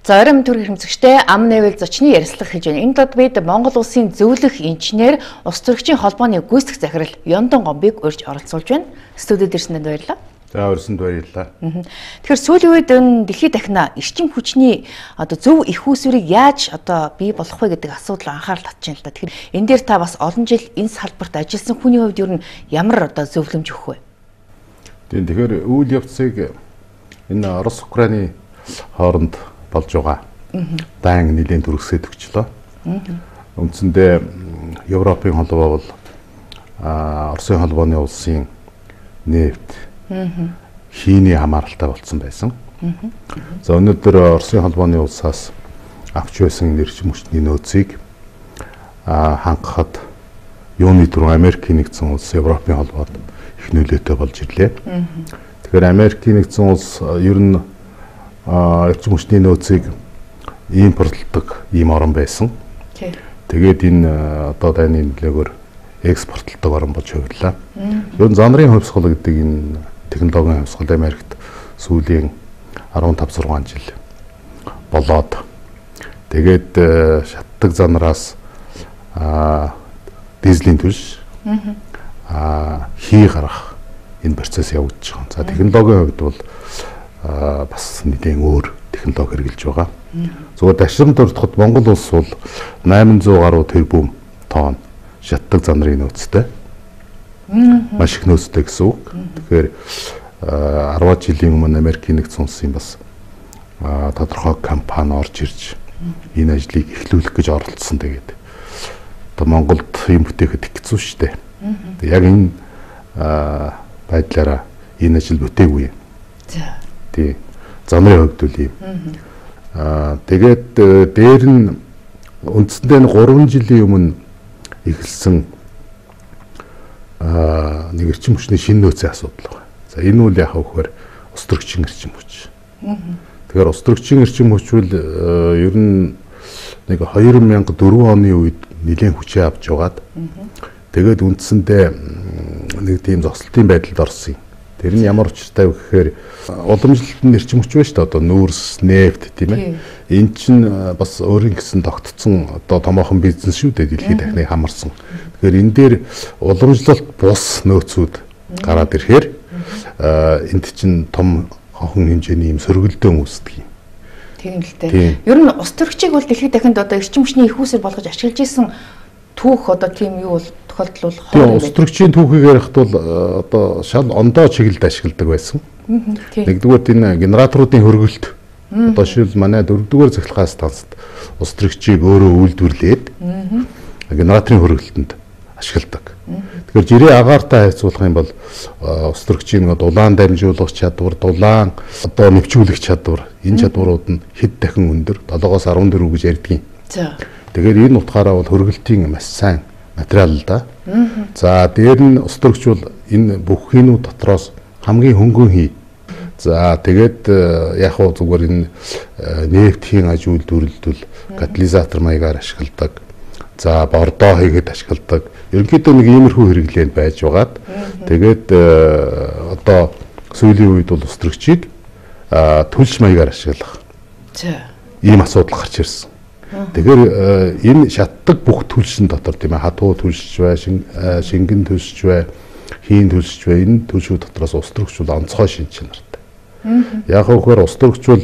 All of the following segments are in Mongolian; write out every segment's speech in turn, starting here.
За оройн төр хэмжигчтэй ам нэвэл зочны ярилцлага хийж байна. Энэ дод бид Монгол улсын зөвлөх инженер, ус төрөгчийн холбооны гүйцэтгэх захирал Ёндон Гомбыг урьж оролцуулж байна. Студид ирсэнд баярлалаа. За өрсөнд баярлалаа. Тэгэхээр сүүлийн үед энэ дэлхийд дахина эрчим хүчний зөв их үүсвэрийг яаж бий болох вэ гэдэг асуудал анхаарал татж байна л да. Тэгэхээр энэ дээр та бас олон жил энэ салбарт ажилласан хүний хувьд ер нь ямар зөвлөмж өгөх вэ? Тэгэхээр үйл явцыг энэ Орос Украины хооронд болж байгаа. Дан нэлийн төрөсөд өгчлөө. Үндсэндээ Европын холбоо бол Оросын холбооны улсын нефт хийний хамааралтай болсон байсан. За өнөөдөр Оросын холбооны улсаас авч байсан эрчим хүчний нөөцийг хангахад юуны түрүү Америкийн нэгдсэн улс Европын холбоод их нөлөөтэй болж ирлээ. Тэгэхээр Америкийн нэгдсэн улс ер нь эрчим хүчний нөөцийг импортлдог ийм орн байсан. Тэгээд энэ одоо дайны нөлөөгөөр экспортлдог орн болж хувирлаа. Ер нь занрын хувьсгал гэдэг энэ технологийн хувьсгал Америкт сүүлийн 15-6 жил болоод тэгээд шатдаг занараас дизелийн түлш хий гарах энэ процесс явагдаж байгаа. За технологийн хувьд бол бас нэгэн өөр технологи хэрэгжилж байгаа. Зүгээр дашрам төрөлхөд Монгол улс бол 800 гаруй тэрбум тонн шатдаг занрын нөөцтэй. Маш их нөөцтэй гэсэн үг. Тэгэхээр 10 жилийн өмнө Америкийн нэгдсэн улсын бас тодорхой компани орж ирж энэ ажлыг эхлүүлэх гэж оролцсон. Тэгээд одоо Монголд юм бүтээхэд их хэцүү шүү дээ. Яг энэ байдлаараа энэ ажил бүтээгүй. За. Тий. Занрын хувьд үл юм. Тэгээд дээр нь үндсэндээ 3 жилийн өмнө эхэлсэн нэг эрчим хүчний шинэ нөөцийн асуудал байна. За энэ үл яхаа вөхөр ус төрөгчийн эрчим хүч. Тэгэхээр ус төрөгчийн эрчим хүч бол ер нь нэг 2004 оны үед нэлээд хүчээ авч яваад тэгээд үндсэндээ нэг тийм зогсолтын байдалд орсон юм. Тэр нь ямар учиртай вэ гэхээр уламжлалтын эрчим хүч байна шүү дээ. Одоо нүүрс, нефт тийм ээ. Энэ чинь бас өөрийн гэсэн тогтцсон одоо томоохон бизнес шүү дээ. Дэлхийд дахныг хамарсан. Тэгэхээр энэ дээр уламжлалт бус нөөцүүд гараад ирэхээр энд чинь том хохон хэмжээний юм сөргөлдөөн үүсдэг юм. Тийм л дээ. Ер нь ус төрөгчийг бол дэлхийд дахинд одоо эрчим хүчний их үүсвэр болгож ашиглаж исэн түүх одоо тийм юу бол тохиолдол бол тийм ус төрөгчийн түүхийг ярихад бол одоо шал ондоо чиглэлд ашигладаг байсан. Нэгдүгээр энэ генераторуудын хөргөлт одоо шил манай 4-р цахилгаан станцд ус төрөгчийг өөрөө үйлдвэрлээд генераторын хөргөлтөнд ашигладаг. Тэгэхээр жирийн агаартай хайцуулах юм бол ус төрөгчийн дулаан дамжуулах чадвар, дулаан одоо нэвчүүлэх чадвар, энэ чадварууд нь хэд дахин өндөр 7-оос 14 гэж ярьдгийг. За. Тэгэхээр энэ утгаараа бол хөргөлтийн маш сайн материал л да. За дээр нь ус төрөгч бол энэ бүх хийнүүд дотроос хамгийн хөнгөн хий. За тэгээд яг хөө зүгээр энэ нефтийн аж үйлдвэрлэл катализатор маягаар ашигладаг. За бордоо хийгээд ашигладаг. Ерөнхийдөө нэг иймэрхүү хэрэглээ байж байгаад тэгээд одоо сүүлийн үед бол ус төрөгчийг түлш маягаар ашиглах. За ийм асуудал гарч ирсэн. Тэгэхээр энэ шатдаг бүх түлшин дотор тийм ээ хатуу түлшч бай, шингэн түлшч бай, хийн түлшч бай, энэ түлшүүд дотроос ус төрөгч бол онцгой шин чанартай. Яг хөөр ус төрөгч бол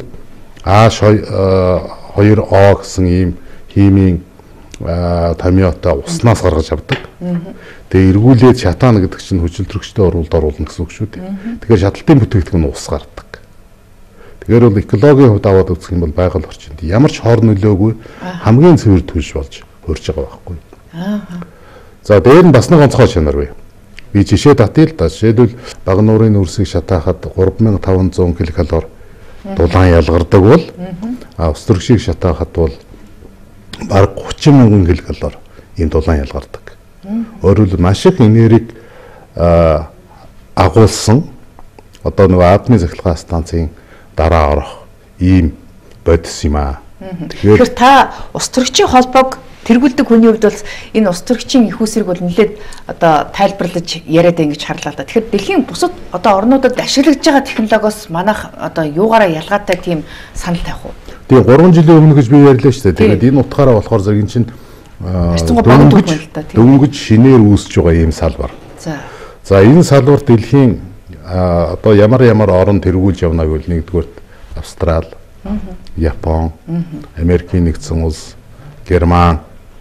H2O гэсэн ийм химийн томьёотой уснаас гаргаж авдаг. Тэгээ эргүүлээд шатаана гэдэг чинь хүчил төрөгчтэй оруулна гэсэн үг шүү дээ. Тэгэхээр шаталтын бүтээгдэхүүн ус гардаг. Тэгэхээр бол экологийн хувьд аваад үзэх юм бол байгаль орчинд ямар ч хор нөлөөгүй хамгийн цэвэр түлш болж хөрж байгаа байхгүй. За дээр нь бас нэг онцгой чанар бай. Би жишээ татъя л да. Жишээлбэл баг нуурын нүрсийг шатаахад 3500 ккал дулаан ялгардаг бол ус төрөгчийг шатаахад бол баг 30,000 ккал ийм дулаан ялгардаг. Өөрөөр маш их энергийг агуулсан одоо нөгөө атомын цахилгаан станцын дараа орох ийм бодис юм аа. Тэгэхээр та ус төрөгчийн холбоог тэргүүлдэг хүний хувьд бол энэ ус төрөгчийн их үүсвэрийг бол нэлээд одоо тайлбарлаж яриад ингэж харлаа л да. Тэгэхээр дэлхийн бусад одоо орнуудад ашиглаж байгаа технологиос манайх одоо юугаараа ялгаатай тийм санал тавих уу? Тэгээ 3 жилийн өмнө гэж би ярьлаа шүү дээ. Тэгээд энэ утгаараа болохоор зэрэг энэ чинь дөнгөж шинээр үүсэж байгаа ийм салбар. За энэ салбар дэлхийн одоо ямар орон тэргүүлж явна гэвэл нэгдүгээр Австрали, Япон, Америкийн нэгдсэн улс, Герман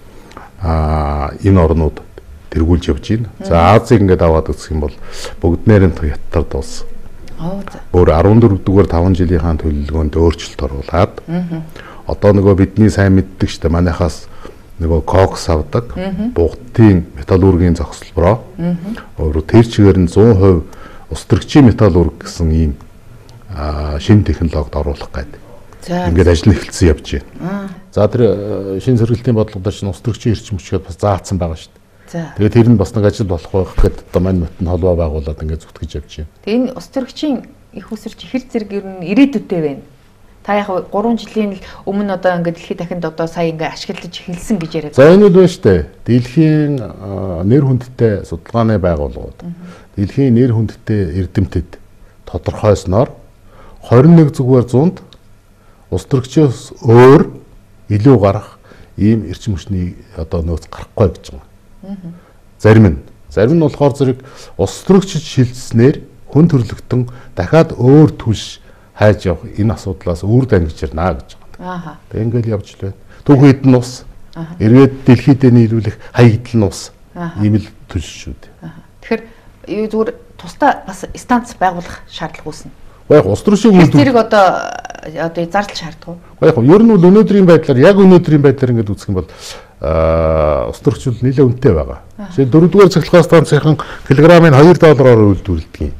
энэ орнууд тэргүүлж явж байна. За Азийг ингээд аваад үзэх юм бол бүгднээр нь Хятад улс. Өөр 14 дугаар 5 жилийнхаа төлөвлөгөөнд өөрчлөлт оруулаад одоо нөгөө бидний сайн мэддэг шүү дээ. Манайхаас нөгөө кокс авдаг, бугтын металлургийн зохицолбороо өөр тэр чигээр нь 100% ус төрөгчийн металлург гэсэн ийм шинэ технологид оруулах гэдэг. Ингээд ажил эхэлсэн явж байна. За тэр шинэ сэргэлтийн бодлогоор чинь ус төрөгчийн эрчим хүчгээд бас заасан байгаа шүү дээ. Тэгээд тэр нь бас нэг ажил болох байх гэхэд одоо мань нутны холбоо байгуулад ингээд зүтгэж явж байна. Тэгээд энэ ус төрөгчийн их усэрч хэр зэрэг ер нь ирээдүйтэй байна. Та яг 3 жилийн өмнө одоо ингээд дэлхийд дахинд одоо сая ингээд ашиглаж эхэлсэн гэж яриад. За энэ үл байна шүү дээ. Дэлхийн нэр хүндтэй судалгааны байгууллагууд дэлхийн нэр хүндтэй эрдэмтэд тодорхойсноор 21/100-д ус төрөгчөөс өөр илүү гарах ийм эрчим хүчний одоо нөөц гарахгүй гэж байгаа. Зарим нь болохоор зэрэг ус төрөгчд шилжснээр хүн төрлөختөн дахиад өөр түлш хайж явах энэ асуудлаас үр дангиж ирнэ гэж байгаа. Тэг ингээл явж л байна. Түүхэд нь ус, эргээд дэлхийдээ нийлүүлэх хаягдл нь ус. Ийм л түлш шүү дээ. Тэгэхээр зүгээр тусдаа бас станц байгуулах шаардлага үүснэ. Яг ус төрөгчийн үйлдвэр зэрэг одоо зардал шаарддаг уу? Яг ер нь бол өнөөдрийн байдлаар ингээд үзэх юм бол ус төрөгчл нэлээд үнэтэй байгаа. Жишээ 4-р цахилгаан станцын килограммыг $2-оор үйлдвэрлэдэг юм.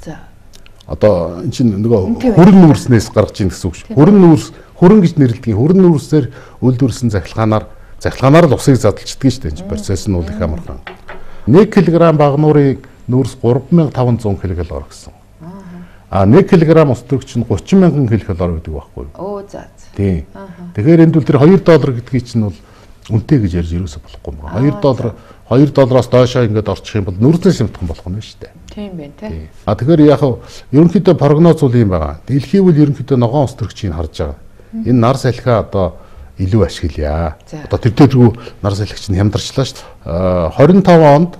Одоо эн чинь нөгөө хүрэн нүүрснээс гаргаж ийн гэсэн үг шүү. Хүрэн гэж нэрлэдэг. Хүрэн нүүрсээр үйлдвэрлэсэн захилгаанаар л усыг задлждаг шүү дээ. Энэ процесс нь үл их амархан. 1 кг багнуурын нүүрс 3500 ккал гэсэн. 1 кг ус төрөгч нь 30,000 ккал гэдэг байхгүй юу? Тийм. Тэгэхээр энд бол тэр $2 гэдгийг чинь бол үнэтэй гэж ярьж юусоо болохгүй юм. $2-оос доошоо ингээд орчих юм бол нүрснээс юмтхан болох нь шүү дээ. Тийм байна тий. Тэгэхээр яг ерөнхийдөө прогноз бол юм байгаа. Дэлхий бол ерөнхийдөө ногоон ус төрөгчийг харж байгаа. Энэ нар салхиа одоо илүү ашиглая. Одоо тэрдээ нар салхич нь хямдарчлаа шүү дээ. 25 онд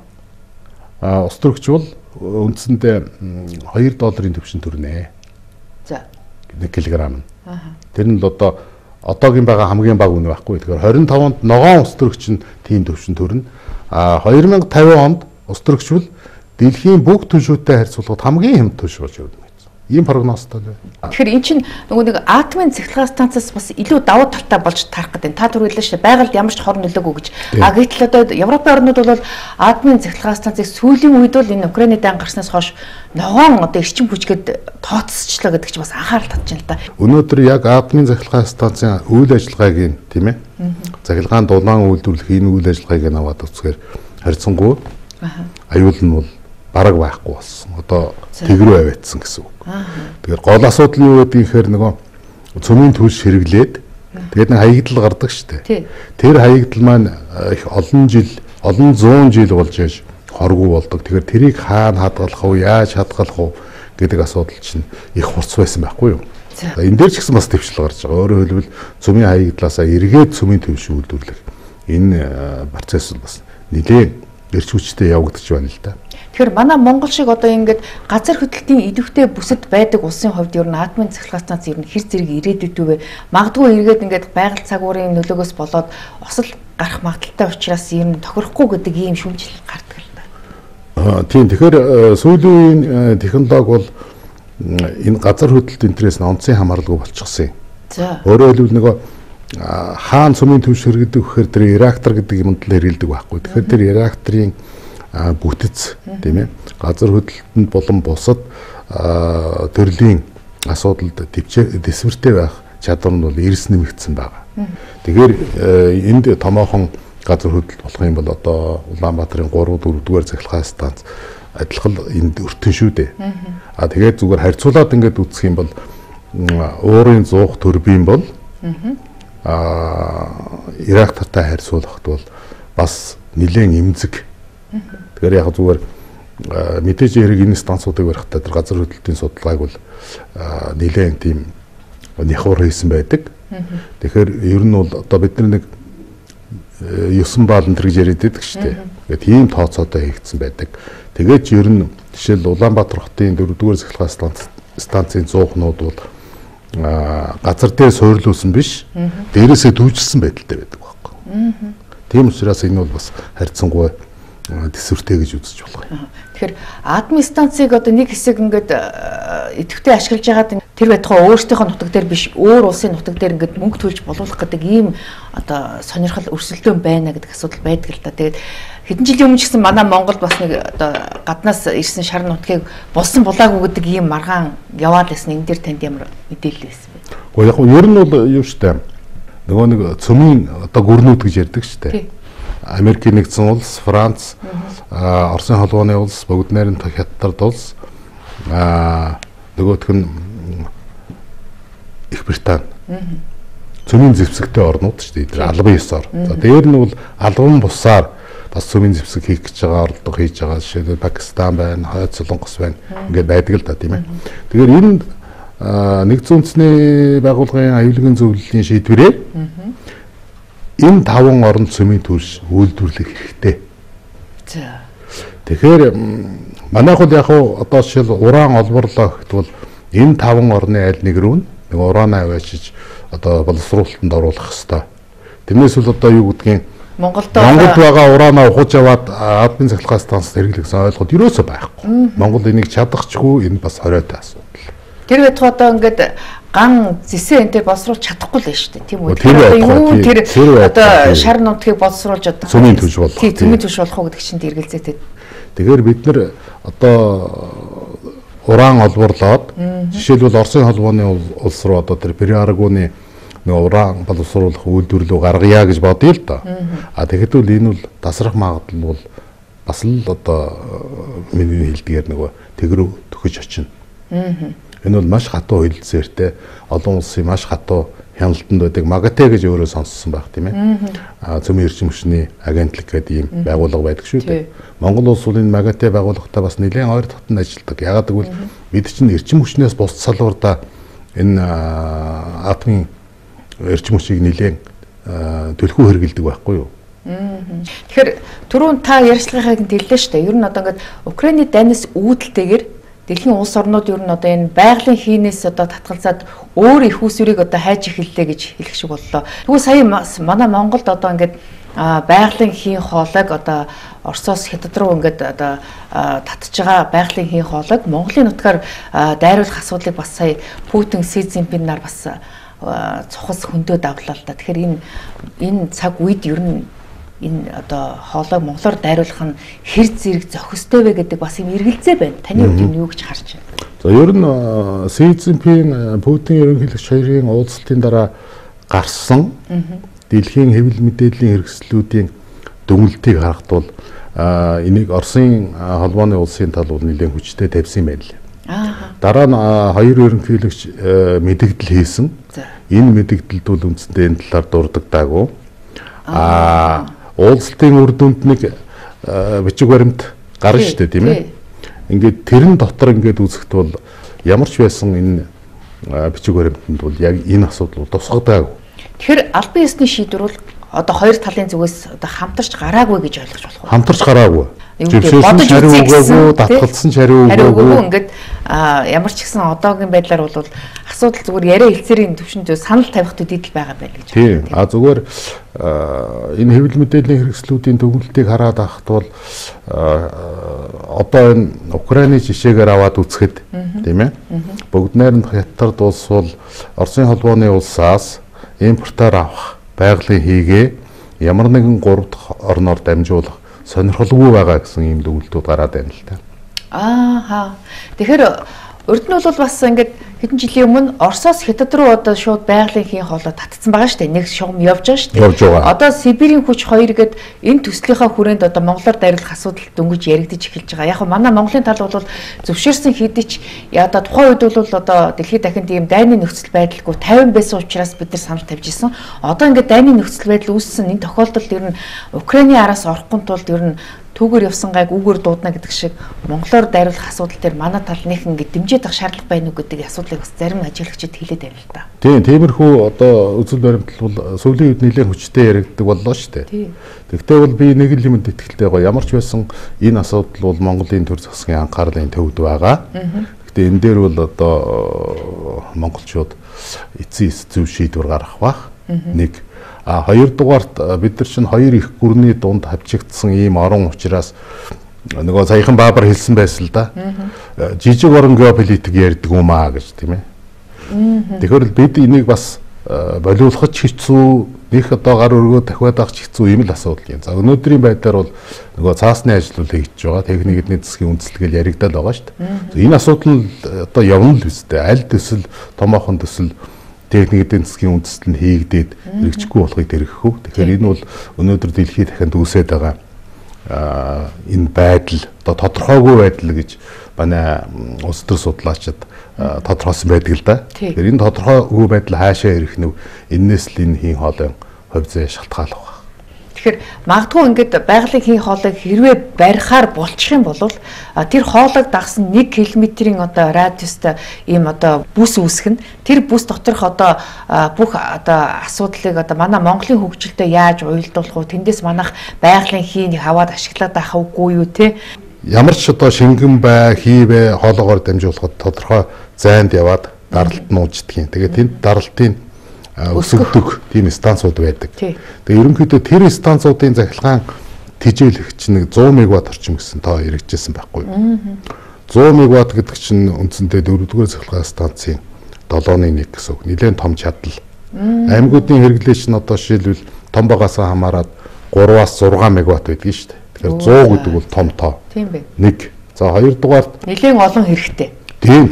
ус төрөгч бол үндсэндээ $2 төвшин төрнэ. За. 1 кг. Тэр нь л одоогийн байгаа хамгийн бага үнэ байхгүй. Тэгэхээр 25 онд ногоон ус төрөгч нь тийм төвшин төрнө. 2050 онд ус төрөгч бол дэлхийн бүх түлшүүтэй харьцуулахад хамгийн хямд түлш болж явна гэсэн. Ийм прогнозтой байна. Тэгэхээр эн чинь нөгөө нэг атомын цахилгаан станцаас бас илүү давуу талтай болж тарах гэдэг. Та түрүүлээ шүү дээ. Байгальд ямар ч хор нөлөөгүй гэж. Гэтэл одоо Европын орнууд бол атомын цахилгаан станцыг сүүлийн үед бол энэ Украины дан гарснаас хойш ногоон одоо эрчим хүчгээд тооцсчлаа гэдэг чинь бас анхаарал татж байна л да. Өнөөдөр яг атомын цахилгаан станцын үйл ажиллагааг тийм ээ. Цахилгаан дулаан үйлдвэрлэх энэ үйл ажиллагааг аваад үзэхээр харьцангуй аюул нь бол бараг байхгүй болсон. Одоо тэгрүү аваадсан гэсэн үг. Тэгэхээр гол асуудал нь юу гэдэг ихээр нөгөө цөмийн түлш хэрэглээд тэгээд нэг хаягдл гардаг штэ. Тэр хаягдл маань их олон 100 жил болж яж хоргүй болдог. Тэгэхээр тэрийг хаана хадгалах вэ? Яаж хадгалах вэ гэдэг асуудал чинь их хурц байсан байхгүй юу? Энэ дээр ч гэсэн бас төвшил гарч байгаа. Өөрөөр хэлбэл цөмийн хаягдлаасаа эргээд цөмийн түвш үйлдвэрлэх энэ процесс бас нэлээд эрч хүчтэй явагдаж байна л да. Тэгэхээр манай Монгол шиг одоо ингээд газар хөдлөлтийн идэвхтэй бүсэд байдаг улсын хувьд ер нь атомын цахилгаан станц ер нь хэр зэрэг ирээдүйтэй вэ? Магадгүй эргээд ингээд байгаль цагуурын нөлөөгөөс болоод осол гарах магадaltaй учраас ер нь тохирохгүй гэдэг ийм шүүмжил гардаг л да. Тийм. Тэгэхээр сүүлийн технологи бол энэ газар хөдлөлт интерес нь онцгийн хамааралгүй болчихсон юм. За. Өөрөөр хэлбэл нөгөө хаан цөмийн түвш хэрэгдэг гэхээр тэр реактор гэдэг юмд л хэрэгэлдэг байхгүй. Тэгэхээр тэр реакторын бүтэц тийм ээ газар хөдлөлтөнд болон бусад төрлийн асуудалд дэвсвэртэй байх чадвар нь бол эрс нэмэгдсэн байгаа. Тэгэхээр энд томоохон газар хөдлөлт болох юм бол одоо Улаанбаатарын 3-4-р цахилгаан станц адилхан энд өртөн шүү дээ. Тэгээд зүгээр харьцуулаад ингээд үзэх юм бол уурын зуух турбин бол Ирак-тартай харьцуулахад бол бас нэлээд эмзэг. Тэгэхээр яг зүгээр мэдээж хэрэг энэ станцуудыг барихтаа тэр газар хөдлөлтийн судалгааг бол нэлээд тийм няхуур хийсэн байдаг. Тэгэхээр ер нь бол одоо бид нэг 9 баалан гэж яриад байдаг шүү дээ. Тэгээд ийм тооцоотой хийгдсэн байдаг. Тэгээд ер нь жишээл Улаанбаатар хотын 4-р цахилгаан станцын 100-нууд бол газар дээр суйрлуулсан биш, дээрээсээ дүүжилсэн байдалтай байдаг байхгүй. Тийм учраас энэ бол бас харьцангуй төсвөртэй гэж үзэж болох юм. Тэгэхээр атомын станцыг одоо нэг хэсэг ингээд идэвхтэй ашиглаж байгаад тэр байтугай өөрсдийнхөө нутаг дээр биш өөр улсын нутаг дээр ингээд мөнгө төлж боловлох гэдэг ийм одоо сонирхол өрсөлдөөн байна гэдэг асуудал байдаг л да. Тэгээд хэдэн жилийн өмнө ч гэсэн манай Монголд бас нэг одоо гаднаас ирсэн шар нутгийг болсон булаагүй гэдэг ийм маргаан яваад байсан. Энэ дээр танд ямар мэдээлэл байсан бэ? Гэхдээ яг нь ер нь бол юу штэ. Нөгөө нэг цөмийн одоо гүрнүүд гэж ярьдаг штэ. Америкийн нэгдсэн улс, Франц, Оросын холбооны улс, Бүгд найрамд Хятад улс, нөгөөх нь Их Британи. Цөмийн зэвсэгтэй орнууд шүү дээ. Албан ёсоор. За дээр нь бол албан бусаар бас цөмийн зэвсэг хийх гэж байгаа оролдого хийж байгаа. Жишээлбэл Пакистан байна, Хойд Солонгос байна. Ингээд байдаг л да тийм ээ. Тэгэхээр энэ нэгдсэн үндэсний байгууллагын аюулгүй зөвлөлийн шийдвэрээр энэ 5 орнд цөмийн төрш үйлдвэрлэх хэрэгтэй. За. Тэгэхээр манайх бол яг одоо жишээл уран олборлоо гэвэл энэ 5 орны аль нэг рүү нэг ураанаа аваачиж одоо боловсруулалтанд оруулах хэрэгтэй. Тэрнээс бол одоо юу гэдгийг Монголд байгаа ураанаа ухаж аваад админ цахилгаан станцд хэрэглэсэн ойлголт ерөөсөө байхгүй. Монгол энийг чадахчгүй энэ бас хориотой асуудал. Тэр байтугай одоо ингээд ган зэсээ энтэй боловсруулж чадахгүй л шүү дээ. Тийм үү? Тэр одоо шар нутгийг боловсруулж одоо цөмийн төлж болох. Тийм цөмийн төлж болох уу гэдэг чинь эргэлзээтэй. Тэгэхээр бид нар одоо уран олборлоод жишээлбэл Оросын холбооны улс руу одоо тэр Периарагуны нэг уран боловсруулах үйлдвэрлэлөө гаргая гэж бодъё л доо. Тэгэхэд бол энэ бол тасрах магадлал бол бас л одоо миний хэлдгээр нөгөө тэгрүү төхөж очино. Энэ бол маш хатуу хилцээртэй олон улсын маш хатуу хяналтанд байдаг МАГАТЭ гэж өөрөө сонссон байх тийм ээ. Цөмийн эрчим хүчний агентлаг гэдэг ийм байгууллага байдаг шүү дээ. Монгол улс бол энэ МАГАТЭ байгууллагатай бас нэлээд ойр дотн ажилладаг. Ягаад гэвэл бид чинь эрчим хүчнээс бус салбарда энэ атомын эрчим хүчийг нэлээд төлхөө хэрэгэлдэг байхгүй юу? Тэгэхээр түрүүн та ярьцлагыг хэллээ шүү дээ. Ер нь одоо ингээд Украины дайнаас үүдэлтэйгээр дэлхийн улс орнууд ер нь одоо энэ байгалийн хийнээс одоо татгалзаад өөр их усүрийг одоо хайж эхэллээ гэж хэлэх шиг боллоо. Тэгвэл сая манай Монголд одоо ингээд байгалийн хийн хоолойг одоо Оросоос Хятад руу ингээд одоо татж байгаа байгалийн хийн хоолойг Монголын нутгаар дайруулах асуудлыг бас сая Путин, Си Цзиньпин нар бас цухас хөндөд авлаа л да. Тэгэхээр энэ цаг үед ер нь энэ одоо хоолойг монголоор дайруулах нь хэр зэрэг зохистой вэ гэдэг бас юм эргэлзээ байна. Таны хувьд юу гэж харж байна? За ер нь Си Цзиньпин, Путин ерөнхийлөгч хоёрын уулзалтын дараа гарсан дэлхийн хэвлэл мэдээллийн хэрэгслүүдийн дүгнэлтийг харахад бол энийг Оросын холбооны улсын тал бол нэлээд хүчтэй тавьсан юм байна лээ. Дараа нь хоёр ерөнхийлөгч мэдэгдэл хийсэн. Энэ мэдэгдэлд бол үндсэндээ энэ талаар дурддаггүй. Уулзалтын үр дүнд нэг бичиг баримт гарна шүү дээ тийм ээ. Ингээд тэрэн дотор ингээд үзэхэд бол ямар ч байсан энэ бичиг баримтанд бол яг энэ асуудал тусгадаагүй. Тэгэхээр албан ёсны шийдвэр бол одоо хоёр талын зүгээс одоо хамтарч гараагүй гэж ойлгож болох уу? Хамтарч гараагүй. Зөвшөөрсөн шариу өгөөгүй, татгалзсан шариу өгөөгүй. Ингээд ямар ч гэсэн одоогийн байдлаар бол асуудал зүгээр яриа хэлцээрийн төвшөнд санал тавих төдийдл байгаа байл гэж байна. Тийм. Зүгээр энэ хэвлэл мэдээллийн хэрэгслүүдийн дүгнэлтийг хараад ахт бол одоо энэ Украины жишээгээр аваад үзэхэд тийм ээ. Бүгд найрамд Хятад улс бол Оросын холбооны улсаас импортоор авах байгалийн хийгээ ямар нэгэн 3 дахь орноор дамжуулах сонирхолгүй байгаа гэсэн ийм дүгнэлтүүд гараад байна л та. Тэгэхээр урд нь бол бас ингээд хэдэн жилийн өмнө Оросоос Хятад руу одоо шууд байгалийн хийн хоолой татсан байгаа шүү дээ. Нэг шугам явж байгаа шүү дээ. Явж байгаа. Одоо Сибирийн хүч 2 гээд энэ төслийнхаа хүрээнд одоо монголоор дайруулах асуудал дөнгөж яригдж эхэлж байгаа. Яг нь манай Монголын тал бол зөвшөөрсөн хэдий ч одоо тухайн үед бол одоо дэлхийд дахин тийм дайны нөхцөл байдалгүй 50 байсан учраас бид нар санал тавьж исэн. Одоо ингээд дайны нөхцөл байдал үүссэн энэ тохиолдолд ер нь Украиний араас орохгүй тулд ер нь түүгээр явсан гайг үгээр дуудана гэдэг шиг монголоор дайруулах асуудал дээр манай тал нэг ингэ дэмжиж авах шаардлага байна уу гэдэг асуудлыг бас зарим ажиглагчид хэлээд байна л да. Тийм, тиймэрхүү одоо үзэл баримтлал бол сүүлийн үед нэлээд хүчтэй яригддаг боллоо шүү дээ. Тэгвэл бол би нэг л юмд итгэлтэй байгаа. Ямар ч байсан энэ асуудал бол Монголын төр засгийн анхаарлын төвд байгаа. Гэхдээ энэ дээр бол одоо монголчууд эцсийн зөв шийдвэр гаргах бах. Нэг хоёрдугаарт бид нар чинь хоёр их гүрний дунд хавчигдсан ийм орон учраас нөгөө саяхан Баабар хэлсэн байсан л да. Жижиг орон геополитик ярьдаг юм аа гэж тийм ээ. Тэгэхээр бид энийг бас болиулах ч хэцүү, нэг одоо гар өргөө дахиад авах ч хэцүү юм л асуудал юм. За өнөөдрийн байдлаар бол нөгөө цаасны ажил хийж байгаа техник эдийн засгийн үндэслэл яригдал байгаа шүү дээ. Энэ асуудал нь одоо явна л үстэй. Аль төсөл, томоохон төсөл техник эдийн засгийн үндэслэл нь хийгдээд хэрэгжихгүй болохыг тэрхэх үү. Тэгэхээр энэ бол өнөөдөр дэлхийд дахинд үүсээд байгаа энэ байдал одоо тодорхойгүй байдал гэж манай улс төр судлаачид тодорхойсон байдаг л да. Тэгэхээр энэ тодорхойгүй байдал хаашаа ирэх нь энэс л энэ хийн хоолойн хувь заяа шалтгаалах байна. Тэгэхээр магадгүй ингээд байгалийн хийн хоолойг хэрвээ барихаар болчих юм бол тэр хоолойг дагсан 1 км-ийн одоо радиустай ийм одоо бүс үүсгэн тэр бүс доторх одоо бүх одоо асуудлыг одоо манай Монголын хөгжилтэй яаж уялдуулах вэ? Тэндээс манайх байгалийн хийнийг аваад ашиглаад байх үгүй юу те? Ямар ч одоо шингэн бай, хийвэ хоолоогоор дамжуулахад тодорхой зайд яваад даралт нууждгийг. Тэгээд тэнд даралтын өсөгдөг тийм станцууд байдаг. Тэгээ ерөнхийдөө тэр станцуудын захилгаан тижээлэгч нэг 100 мегаватт орчим гэсэн тоо хэрэгжижсэн байхгүй. 100 мегаватт гэдэг чинь үндсэндээ 4-р захилгаан станцын 7-ны 1 гэсэн үг. Нэлээд том чадал. Аймагуудын хэрэглээч нь одоо жишээлбэл том багаасаа хамаарат 3-аас 6 мегаватт байдаг шүү дээ. Тэгэхээр 100 гэдэг бол том тоо. Тийм бэ. 1. За хоёрдугаарт нэлээд олон хэрэгтэй. Тийм.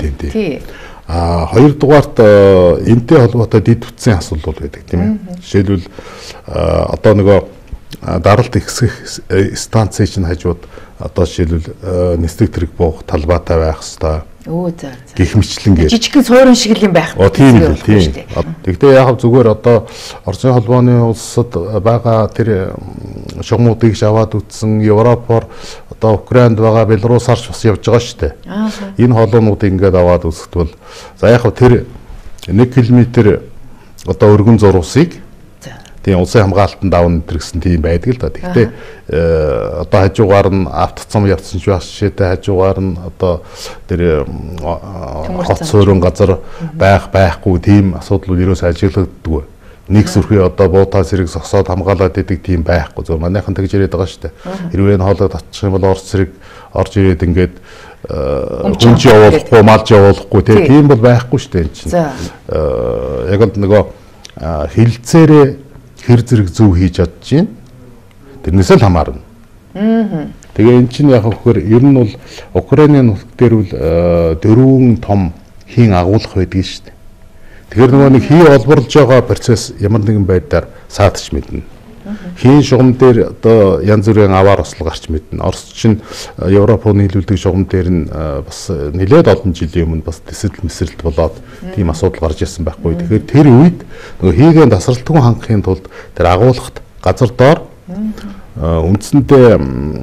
Хоёрдугаарт энтэй холбоотой дэд бүтцийн асуудал байдаг тийм ээ. Жишээлбэл одоо нөгөө даралт ихсэх станцын чинь хажууд одоо жишээлбэл нислэг тэрэг буух талбайтай байх хэвээр. Гэх мэтлэн гэж. Жижигхэн суурин шиг л юм байх. Тийм. Тэгтээ яг зүгээр одоо Оросын холбооны улсад байгаа тэр шугамуудыг аваад үтсэн Европоор одоо Украинд байгаа Белорусаар ч бас явж байгаа шүү дээ. Энэ холоонуудыг ингээд аваад үсгдвэл за яг тэр 1 км одоо өргөн зурвсыг тийм улсын хамгаалтанд давна гэсэн тийм байдаг л да. Тэгтээ одоо хажуугаар нь автоцом явцсан ч байх жишээтэй хажуугаар нь одоо тэр хот суурин газар байхгүй тийм асуудал юус ажиглагддаг. Нэг сүрхий одоо буутаа зэрэг сосоод хамгаалаад идэг тийм байхгүй. Зөв манайхан тэгж яриад байгаа шүү дээ. Хэрвээ энэ хоолой татчих юм бол орц зэрэг орж ирээд ингээд хүнч явуулахгүй, малж явуулахгүй тийм бол байхгүй шүү дээ энэ чинь. Яг л нөгөө хилцээрээ хэр зэрэг зөв хийж чадж байна. Тэрнээс л хамаарна. Тэгээ эн чинь яг хөөр ер нь бол Украиний нутаг дээр бол 4 том хийн агуулга байдаг шүү дээ. Тэгэхээр нөгөө нэг хий олборлж байгаа процесс ямар нэгэн байдлаар саадч мэднэ. Хийн шугам дээр одоо янз бүрийн аваар ослог гарч мэднэ. Орос чинь Европын нийлүүлдэг шугам дээр нь бас нэлээд олон жилийн өмнө бас тэсэлт мэсрэлт болоод тийм асуудал гарч ирсэн байхгүй. Тэгэхээр тэр үед нөгөө хийгээ тасралтгүй хангахын тулд тэр агуулгад газар доор үндсэндээ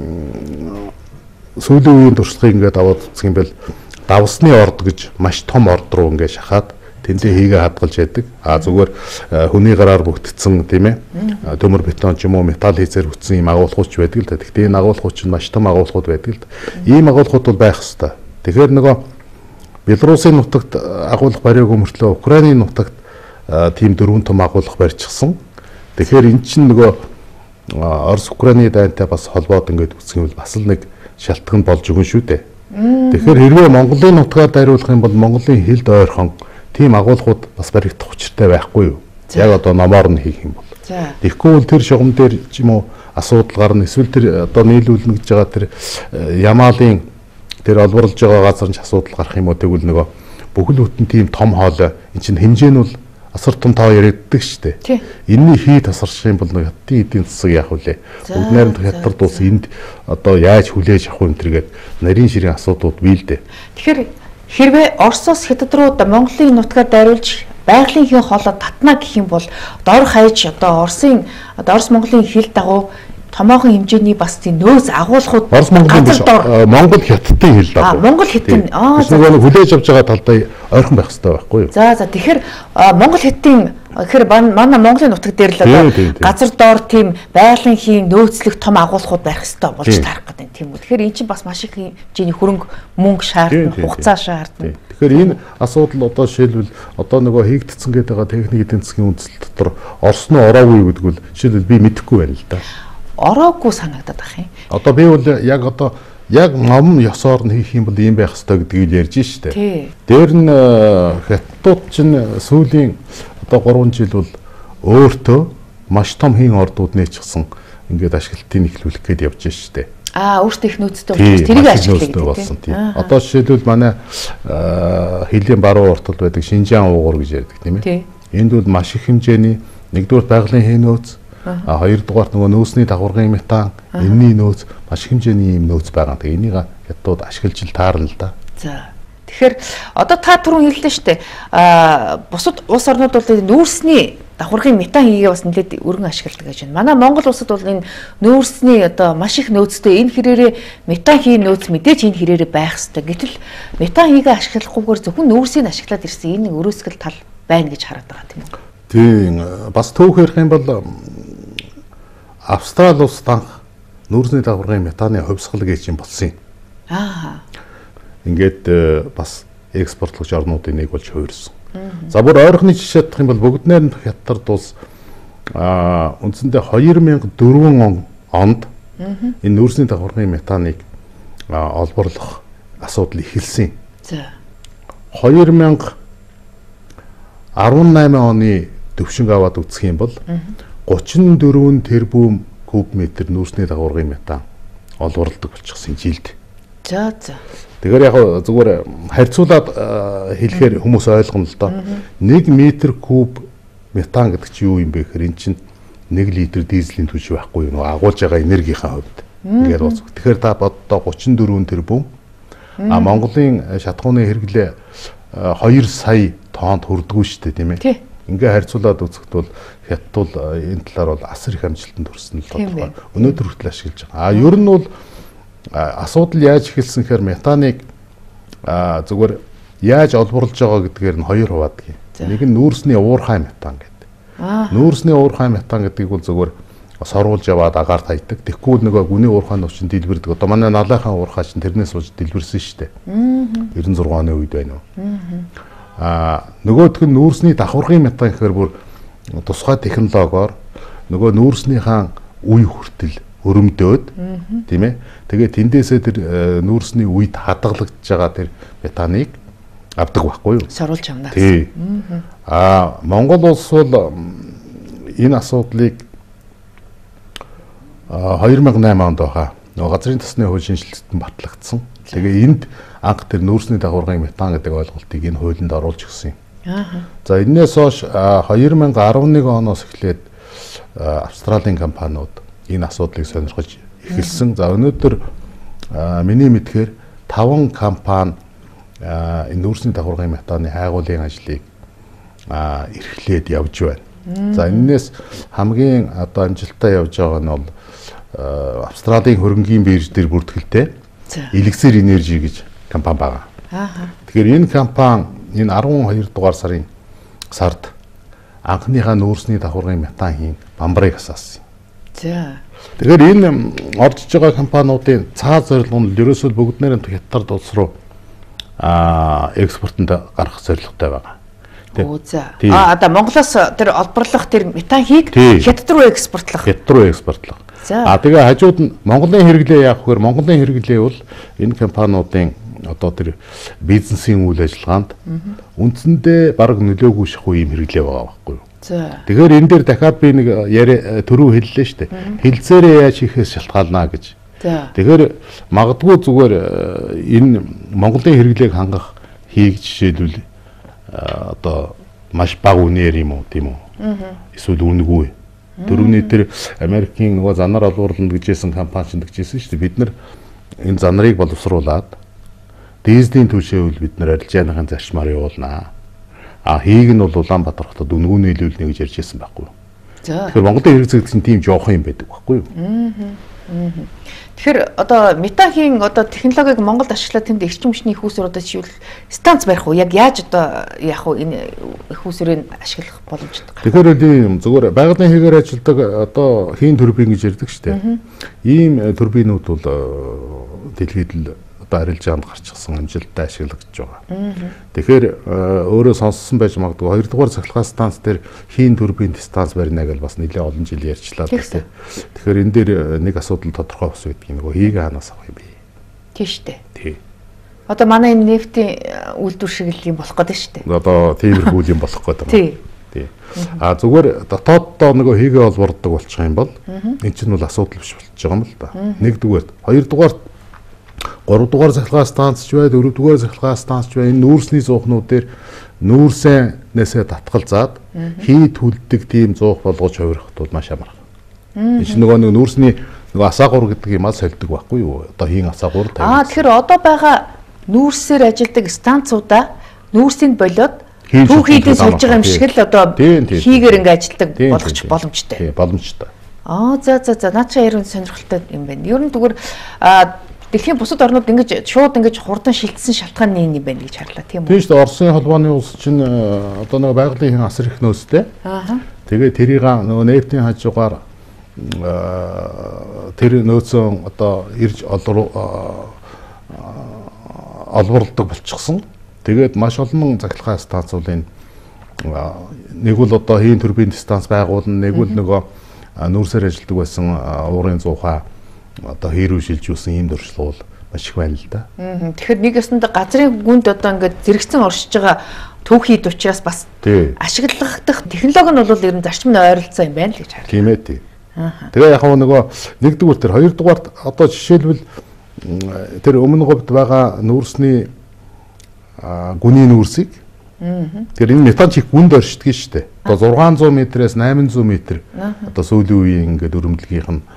сүүлийн үеийн туршлагыг ингээд аваад үзэх юм бол давсны орд гэж маш том орд руу ингээд шахаад тэндээ хийгээ хадгалж яадаг. Зүгээр хүний гараар бүгдсэн тийм ээ. Төмөр бетон ч юм уу металл хийцээр бүтсэн ийм агуулгууд байдаг л да. Гэхдээ энэ агуулгууд чинь маш том агуулгууд байдаг л да. Ийм агуулгууд бол байх ёстой. Тэгэхээр нөгөө Белорусын нутагт агуулга бариагүй мөртлөө Украиний нутагт тийм 4 том агуулга барьчихсан. Тэгэхээр эн чинь нөгөө Орос Украины дайнтай бас холбоод ингээд үзэх юм бол бас л нэг шалтгаан болж өгөн шүү дээ. Тэгэхээр хэрвээ Монголын нутгаар дайруулах юм бол Монголын хилд ойрхон тийм агуулгууд бас баригдах учиртай байхгүй юу? Яг одоо номоор нь хийх юм бол. Тэгэхгүй бол тэр шугам дээр ч юм уу асуудал гарна. Эсвэл тэр одоо нийлүүлнэ гэж байгаа тэр Ямаалын тэр олборлж байгаа газар нь ч асуудал гарах юм уу? Тэгвэл нөгөө бүхэл бүтэн тийм том хоолой эн чинь хэмжээ нь бол асар том тоо яригддаг шүү дээ. Энэний хий тасарчих юм бол хятадын эдийн засаг яах вүлээ? Бүгд найрамдах хятад улс энд одоо яаж хүлээж авах вэ гэдэргээд нарийн ширийн асуудлууд бий л дээ. Тэгэхээр хэрвээ Оросоос Хятад руу Монголын нутгаар дайруулж байгалийн хий хоолой татна гэх юм бол дор хаяж одоо Орос Монголын хил дагуу томоохон хэмжээний бас тийм нөөц агуулгууд Орос Монголын Монгол Хятадын хил дагуу. Монгол Хятадын нөгөө хүлээж авч байгаа талдаа ойрхон байх хэрэгтэй байхгүй юу? За тэгэхээр Монгол Хятадын тэгэхээр манай Монголын нутаг дээр л одоо газар доор тийм байгалийн хий нөөцлөх том агуулгууд байх хэрэгтэй болж таарах гэдэг тийм үү. Тэгэхээр эн чинь бас маш их хэмжээний хөрөнгө мөнгө шаардна, хугацаа шаардна. Тэгэхээр энэ асуудал одоо жишээлбэл одоо нөгөө хийгдсэн гэдэг байгаа техник эдийн засгийн үндэслэл дотор Орос нь ороогүй гэдэг бол жишээлбэл би мэдэхгүй байна л да. Ороогүй санагдаад ах юм. Одоо би бол яг ном ёсоор нь хийх юм бол ийм байх ёстой гэдгийг ярьж штэ. Дээр нь хятадууд чинь сүүлийн одоо 3 жил бол өөртөө маш том хийн ордууд нээчихсэн ингээд ашиглалтыг эхлүүлэх гээд явж штэ. Өөртөө их нөөцтэй учраас тэрийг ашиглах болсон тийм. Одоо жишээлбэл манай хилийн баруун ортод байдаг Шинжаан уугуур гэж ярьдаг тийм ээ. Энд бол маш их хэмжээний нэгдүгээр байгалийн хийн нөөц, хоёрдугаар нөгөө нөөцний дагваргын метан, энэний нөөц маш их хэмжээний юм нөөц байгаа. Тэгээ энийг хятадууд ашиглаж ил таарна л да. За. Тэгэхээр одоо та түрүүн хэллээ шүү дээ. Бусад улс орнууд бол нүүрсний давхаргын метан хийгээ бас нэлээд өргөн ашигладаг гэж байна. Манай Монгол улсад бол энэ нүүрсний одоо маш их нөөцтэй энэ хэрээрээ метан хий нөөц мэдээж энэ хэрээрээ байх ёстой. Гэтэл метан хийгээ ашиглахгүйгээр зөвхөн нүүрсийг ашиглаад ирсэн энэ өрөөсгөл тал байна гэж хараад байгаа тийм үү? Тийм. Бас түүх ярих юм бол Австрали улс танх нүүрсний давхаргын метаны хувьсгал гэж юм болсон юм. Ингээд бас экспортлогч орнуудын нэг болж хувирсан. За бүр ойрхны жишээ авах юм бол бүгд найрамд Хятад улс үндсэндээ 2004 онд энэ нүүрсний давхаргын метаныг олборлох асуудал эхэлсэн. За 2018 оны төвшинг аваад үзэх юм бол 34 тэрбум куб метр нүүрсний давхаргын метан олборлдог болчихсон жилд. За. Тэгэхээр яг зүгээр харьцуулаад хэлэхээр хүмүүс ойлгоно л доо. 1 метр куб метан гэдэг чинь юу юм бэ гэхээр эн чинь 1 литр дизелийн түвш байхгүй юу? Агуулж байгаа энергийнхаа хувьд. Ингээд боц. Тэгэхээр та боддоо 34 тэрбум. Монголын шатхууны хэрэглээ 2 сая тоннд хүрдэггүй шүү дээ, тийм ээ. Ингээ харьцуулаад үзэхэд бол Хятад энэ талаар бол асар их амжилтанд хүрсэн л тодорхой. Өнөөдөр хүртэл ашиглаж байгаа. Ер нь бол асуудал яаж эхэлсэн гэхээр метаныг зүгээр яаж олборлож байгаа гэдгээр нь хоёр хуваадаг юм. Нэг нь нүүрсний уурхай метан гэдэг. Нүүрсний уурхай метан гэдгийг бол зүгээр сорвуулж яваад агаар тайдаг. Тэгэхгүй нөгөө гүний уурхайн нууц чинь дэлбэрдэг. Одоо манай налайхан уурхай чинь тэрнээс сууж дэлбэрсэн шүү дээ. 96 оны үед байна уу. Нөгөөх нь нүүрсний давхаргын метан гэхээр бүр тусгай технологиор нөгөө нүүрснийхаа үе хүртэл өрөмдөөд тийм ээ. Тэгээд тэндээсээ тэр нүүрсний үед хадгалагдж байгаа тэр метаныг авдаг байхгүй юу? Сорулж амнаас. Тий. Монгол улс бол энэ асуудлыг 2008 онд байгаа. Нөгөө газрын тасны хууль шинжилэлтэд батлагдсан. Тэгээ энд анх тэр нүүрсний дагваргын метан гэдэг ойлголтыг энэ хуулинд оруулж өгсөн юм. За энэс хойш 2011 оноос эхлээд Австралийн компаниуд энэ асуудлыг сонирхож эхэлсэн. За өнөөдөр миний мэдхээр 5 компани энэ нүүрсний дагваргын метаны хайгуулын ажлыг эрхлээд явж байна. За энэс хамгийн одоо амжилттай явж байгаа нь бол Австралийн хөрөнгийн бирж дээр бүртгэлтэй Elixir Energy гэж компани байгаа. Тэгэхээр энэ компани энэ 12 дугаар сард анхныхаа нүүрсний давхаргын метан хийн бамбарыг асаасан. За. Тэгэхээр энэ орж байгаа компаниудын цаа зорилго нь ерөөсөө бүгд найрамд Хятад улс руу экспортонд гарах зорилготой байгаа. Оо за. Одоо Монголоос тэр олборлох тэр метан хийг Хятад руу экспортлох. Тэгээ хажууд нь Монголын хэрэглээ яах вэхээр Монголын хэрэглээ бол энэ компаниудын одоо тэр бизнесийн үйл ажиллагаанд үндсэндээ бараг нөлөөгүй шахуу юм хэрэглээ байгаа байхгүй юу? Тэгэхээр энэ дээр дахиад би нэг төрөө хэллээ шүү дээ. Хилцээрээ яаж хийхээс шалтгаална гэж. Тэгэхээр магадгүй зүгээр энэ Монголын хэрэглээг хангах хийг жишээлбэл одоо маш бага үнээр юм уу тийм үү? Эсвэл үнэгүй. Дөрөвний тэр Америкийн нөгөө занар олборлонд гэжсэн компани чинь гэжсэн шүү дээ. Бид нар энэ занарыг боловсруулад дизелийн түвшээвэл бид нар арилжааныхын зарчмаар явуулнаа. Хийг нь бол Улаанбаатар хотод үнгүүний нийлүүлнэ гэж ярьжсэн байхгүй юу? Тэгэхээр Монголын хэрэг зэгдсэн тийм жоохон юм байдаг байхгүй юу? Тэгэхээр одоо метахийн одоо технологиг Монголд ашиглаад тэнд эрчим хүчний их усруудад жишүүл станц барих уу? Яг яаж одоо яах вэ? Энэ их усрыг ашиглах боломжтой. Тэгэхээр ийм зүгээр байгалийн хийгээр ажилладаг одоо хийн турбин гэж ярьдаг шүү дээ. Ийм турбинууд бол дэлхийд л одоо арилжаанд гарчихсан амжилттай ашиглагдж байгаа. Тэгэхээр өөрөө сонссон байж магадгүй 2 дугаар цахилгаан станц дээр хийн турбин станц барина гэж бас нэлээд олон жил ярьчлаа тийм. Тэгэхээр энэ дээр нэг асуудал тодорхой ус байдаг нөгөө хийг хаанаас авах юм бэ? Тийм шүү дээ. Тий. Одоо манай энэ нефтийн үйлдвэр шиг л юм болох гэдэг шүү дээ. Одоо тиймэрхүү юм болох гэдэг. Тий. Тий. Зүгээр дотооддоо нөгөө хийгээ олборддог болчих юм бол энэ чинь бол асуудал биш болчих байгаа юм л да. Нэгдүгээр, хоёрдугаар 3 дугаар цахилгаан станц ч бай, 4 дугаар цахилгаан станц ч бай энэ нүүрсний зуухнууд дээр нүүрсэнээсээ татгалзаад хий төлдөг тийм зуух болгож хувирахт бол маш амарх. Энэ чинь нөгөө нүүрсний нөгөө асаагур гэдэг юм аа сольдог байхгүй юу? Одоо хийн асаагур тавь. Тэгэхээр одоо байгаа нүүрсээр ажилладаг станцуудаа нүүрсэнд болоод түүхийдээ сольж байгаа юм шиг л одоо хийгээр ингээ ажилладаг болгоч боломжтой. Тий, боломжтой. За наад чи яруу сонирхолтой юм байна. Ер нь зүгээр дэлхийн бусад орнууд ингэж шууд ингэж хурдан шилжсэн шалтгаан нь юм байна гэж харлаа тийм үү? Тийм шүү дээ. Оросын холбооны улс чинь одоо нэг байгалийн хэн асар их нөөцтэй. Тэгээ тэрийг нөгөө нефтийн хажуугаар тэр нөөцөө одоо ирж олборлдог болчихсон. Тэгээд маш олон цахилгаан станцуудын нэг бол одоо хийн турбин станц байгуулна, нэг бол нөгөө нүүрсээр ажилладаг байсан уурын зуухай одоо хэрүү шилжүүлсэн ийм дуршлаг бол маш их байна л да. Тэгэхээр нэг ёсонд газрын гүнд одоо ингээд зэрэгцэн оршиж байгаа түүхийд учраас бас ашиглагдах технологи нь бол ер нь зарчим нь ойролцоо юм байна л гэж харагдав. Тийм ээ тий. Тэгээ яг нөгөө нэгдүгээр тэр хоёрдугаарт одоо жишээлбэл тэр өмнө говьд байгаа нүүрсний гүний нүүрсийг тэр энэ метан чих гүнд оршдгийг шүү дээ. Одоо 600 м-ээс 800 м одоо сүүлийн үеийн ингээд өрөмдлөгийнх нь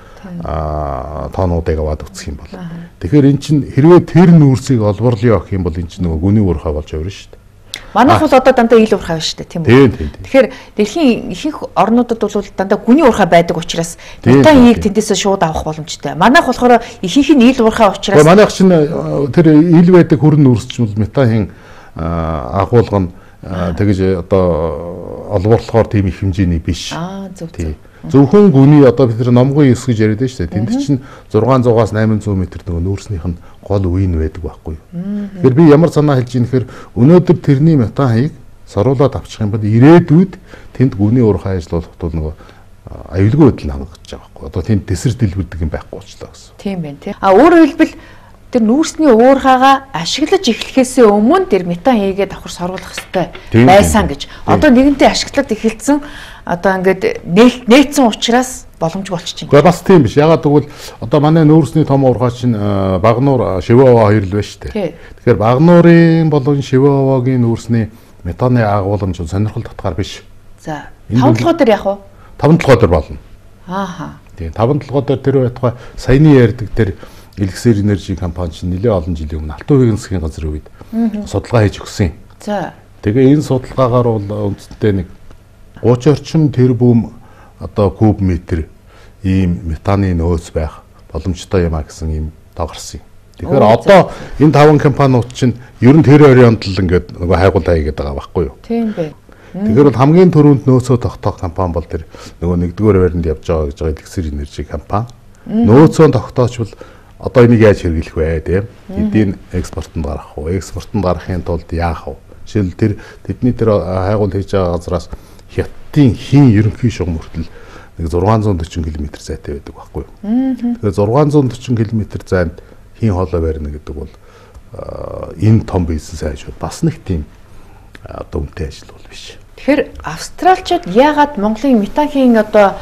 тоонуудыг аваад үсэх юм бол. Тэгэхээр эн чинь хэрвээ тэр нүүрсийг олборлё гэх юм бол эн чинь нөгөө гүний уурхай болж явна шүү дээ. Манайх бол одоо дандаа ил уурхай байна шүү дээ, тийм үү? Тэгэхээр дэлхийн ихэнх орнуудад бол дандаа гүний уурхай байдаг учраас метан ийг тэндээсээ шууд авах боломжтой. Манайх болохоор ихэнх нь ил уурхай учраас манайх чинь тэр ил байдаг хүрэн нүүрс чинь бол метахийн агуулга нь тэгэж одоо олборлохоор тийм их хэмжээний биш. Зөв. Зөвхөн гүний одоо бид нар номгоо ёс гэж яриад шүү дээ. Тэнд чинь 600-аас 800 м нөгөө нүүрснийх нь гол үе нь байдаг байхгүй юу. Тэгэхээр би ямар санаа хэлж ийм гэхээр өнөөдөр тэрний метан хийг соруулаад авчих юм бол ирээдүйд тэнд гүний уурхай ажиллуулахад бол нөгөө аюулгүй байдал хангаж байгаа байхгүй юу. Одоо тэнд тесрэг дэлбэрдэг юм байхгүй болчлаа гэсэн. Тийм байна тий. Өөрөөр хэлбэл тэр нүүрсний уурхайгаа ашиглаж эхлэхээс өмнө тэр метан хийгээ давхар соруулах хэрэгтэй байсан гэж. Одоо нэгэнтээ ашиглаад эхэлсэн одоо ингээд нээсэн учраас боломжгүй болчихжээ. Гэхдээ бас тийм биш. Ягаад гэвэл одоо манай нүүрсний том уурхай чинь Багнуур Шивэова хоёр л байна шүү дээ. Тэгэхээр Багнуурын болон Шивэовагийн нүүрсний метаны агуулмж сонирхол татгаар биш. За 5 толгой дээр яах вэ? 5 толгой дээр болно. Тийм 5 толгой дээр тэр байтугай саяны ярьдаг тэр Эликсир энержи компани чинь нэлээд олон жилийн өмнө Алтан уугийн засгийн газрын үед судалгаа хийж өгсөн. За. Тэгээ энэ судалгаагаар бол үндсэндээ нэг 30 орчим тэрбум одоо куб метр ийм метаны нөөц байх боломжтой юм а гэсэн ийм даггарсан юм. Тэгэхээр одоо энэ 5 компаниуд чинь ер нь тэр оройнд л ингээд нөгөө хайгуулаа хийгээд байгаа байхгүй юу? Тийм бэ. Тэгэхээр бол хамгийн түрүүнд нөөцөө тогтоох компани бол тэр нөгөө нэгдүгээр байранд явж байгаа гэж байгаа Эликсир энержи компани. Нөөцөө тогтоочвол одоо энийг яаж хэрэглэх вэ тийм? Эдийн экспортод гаргах уу? Экспортод гаргахын тулд яах вэ? Жишээл тэр тэдний тэр хайгуул хийж байгаа газраас Хятадын хийн ерөнхий шугам хүртэл нэг 640 км зайтай байдаг байхгүй юу? Тэгэхээр 640 км зайд хийн хоолой барина гэдэг бол энэ том бизнес ажил бас нэг тийм одоо үнэтэй ажил бол биш. Тэгэхээр австралчууд яагаад Монголын метанхийн одоо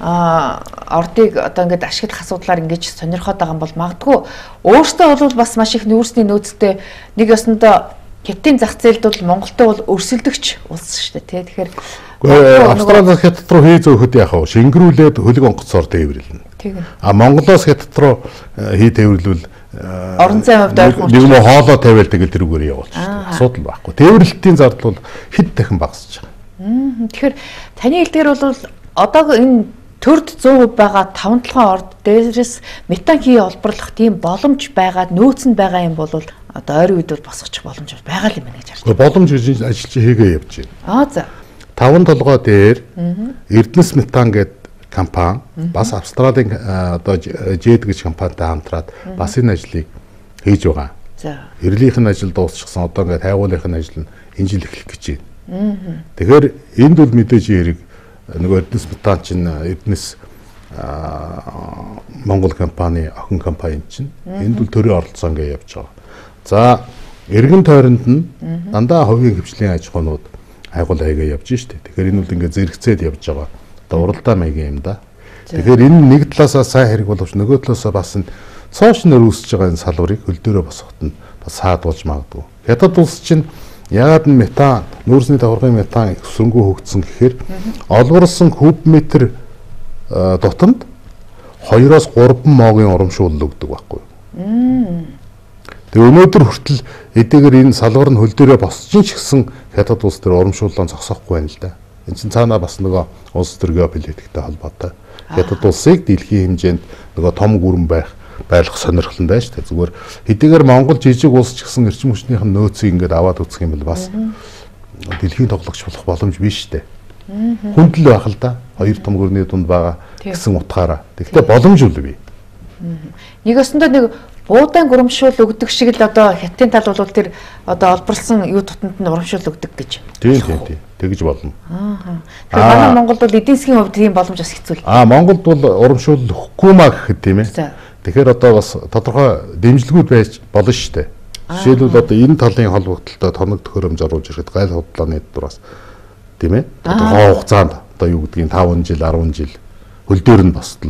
ордыг одоо ингээд ашиглах асуудлаар ингэж сонирхоод байгаа юм бол магадгүй өөртөө бол бас маш их нүүрсний нөөцтэй нэг ёсондоо Хятадын зах зээлд бол Монголтой бол өрсөлдөгч улс шүү дээ, тий. Тэгэхээр Австралиас Хятад руу хий зөөхөд яах вэ? Шингэрүүлээд хөлөг онгоцоор тээвэрлэнэ. Тийм. Монголоос Хятад руу хий тээвэрлвэл орон зайн хувьд ойрхон нэг нь хоолоо тавиал тэгэл тэрүүгээр явуулчих. Асуудал байхгүй. Тээвэрлэлтийн зардал бол хэд дахин багасч байгаа. Тэгэхээр таны хэлдгээр бол одоогийн энэ төрд 100% байгаа 5-7 орд дээрээс метан хий олборлох тийм боломж байгаад нөөц нь байгаа юм бол одоо ойрын үед бол босгочих боломж байгаа юм байна гэж харж байна. Боломж гэж ажил чи хийгээ явж байна. За. 5 толгой дээр Эрдэнэс метан гэдэг компани бас Австралийн одоо JED гэж компанитай хамтраад бас энэ ажлыг хийж байгаа. За. Эрлийнхэн ажил дуусчихсан. Одоо ингээд хайгуулынхын ажил нь энэ жил эхлэх гэж байна. Тэгэхээр энд бол мэдээж хэрэг нөгөө Эрдэнэс метан чинь Эрдэнэс Монгол компани охин компани чинь энд бол төрийн оролцоо ингээд явж байгаа. За эргэн тойронд нь дандаа хувийн хвшлийн аж ахуйнууд хайгуул аягаа явж штэ. Тэгэхээр энэ бол ингээд зэрэгцээд явж байгаа. Одоо уралдаан маягийн юм да. Тэгэхээр энэ нэг талаасаа сайн хэрэг боловч нөгөө талаасаа бас энэ цоошноор үүсэж байгаа энэ салварыг хөл дээрээ босгоход нь бас саадуулж магадгүй. Хятад улс чинь яагаад нь метан, нүүрсний давхаргын метан өсрөнгөө хөгжсөн гэхээр олгорсон куб метр дотонд 2-оос 3 могийн урамшуул өгдөг байхгүй юу? Тэгээ өнөөдөр хүртэл эдгээр энэ салвар нь хөл дээрээ босчих ч гэсэн Хятад улс төр урамшууллаа зогсоохгүй байна л да. Энэ чинь цаанаа бас нөгөө улс төр геополитиктэй холбоотой. Хятад улсыг дэлхийн хэмжээнд нөгөө том гүрэн байлгах сонирхол нь байна шүү дээ. Зүгээр хэдийгээр Монгол жижиг улс ч гэсэн эрчим хүчнийх нь нөөцийг ингээд аваад үзэх юм бол бас дэлхийн тоглогч болох боломж биш шүү дээ. Хүндэл байх л да. Хоёр том гүрний дунд байгаа гэсэн утгаараа. Тэгэхдээ боломж үл бий. Нэг өсөндөө нэг буудаан урамшуул өгдөг шиг л одоо Хятадын тал бол тэр одоо олборлсон юу тутамд нь урамшуул өгдөг гэж. Тийм. Тэгж болно. Тэгэхээр манай Монголд бол эдийн засгийн хувьд тийм боломж бас хэцүү л. Монголд бол урамшуул өгөхгүй маа гэхэд тийм ээ. Тэгэхээр одоо бас тодорхой дэмжлэгүүд байж болно шүү дээ. Жишээлбэл одоо энэ талын холбогдлолтой тоног төхөөрөмж оруулж ирэхэд гайл худлааны дураас тийм ээ. Тодорхой хугацаанд одоо юу гэдгийг 5 жил 10 жил хөл дээр нь босдол.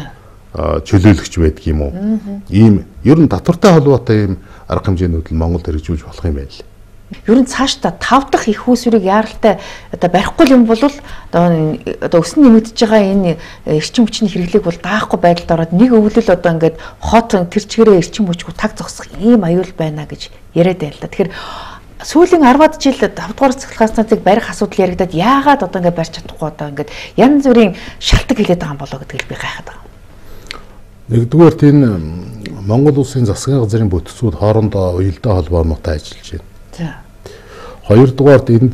Чөлөөлөгч байдаг юм уу? Ийм ер нь татвартай холбоотой ийм арга хэмжээнүүд л Монголд хэрэгжүүлж болох юм байна л. Ер нь цаашдаа 5 дахь их үүсвэрийг яаралтай одоо барихгүй юм бол одоо өснө нэмэгдэж байгаа энэ эрчим хүчний хэрэглээг бол даахгүй байдалд ороод нэг өвлөл одоо ингээд хот тэр чигээрээ эрчим хүчгүй таг зогсох ийм аюул байна гэж яриад байл та. Тэгэхээр сүүлийн 10-аад жил 5-р цахилгаан станцыг барих асуудал яригадад яагаад одоо ингээд барьж чадахгүй одоо ингээд янз бүрийн шалтгаан хэлээд байгаа юм болоо гэдгийг би гайхаад байгаа. Нэгдүгээр энэ Монгол улсын засгийн газрын бүтцүүд хоорондоо уялдаа холбоонотой ажиллаж байна. За. Хоёрдугаард энд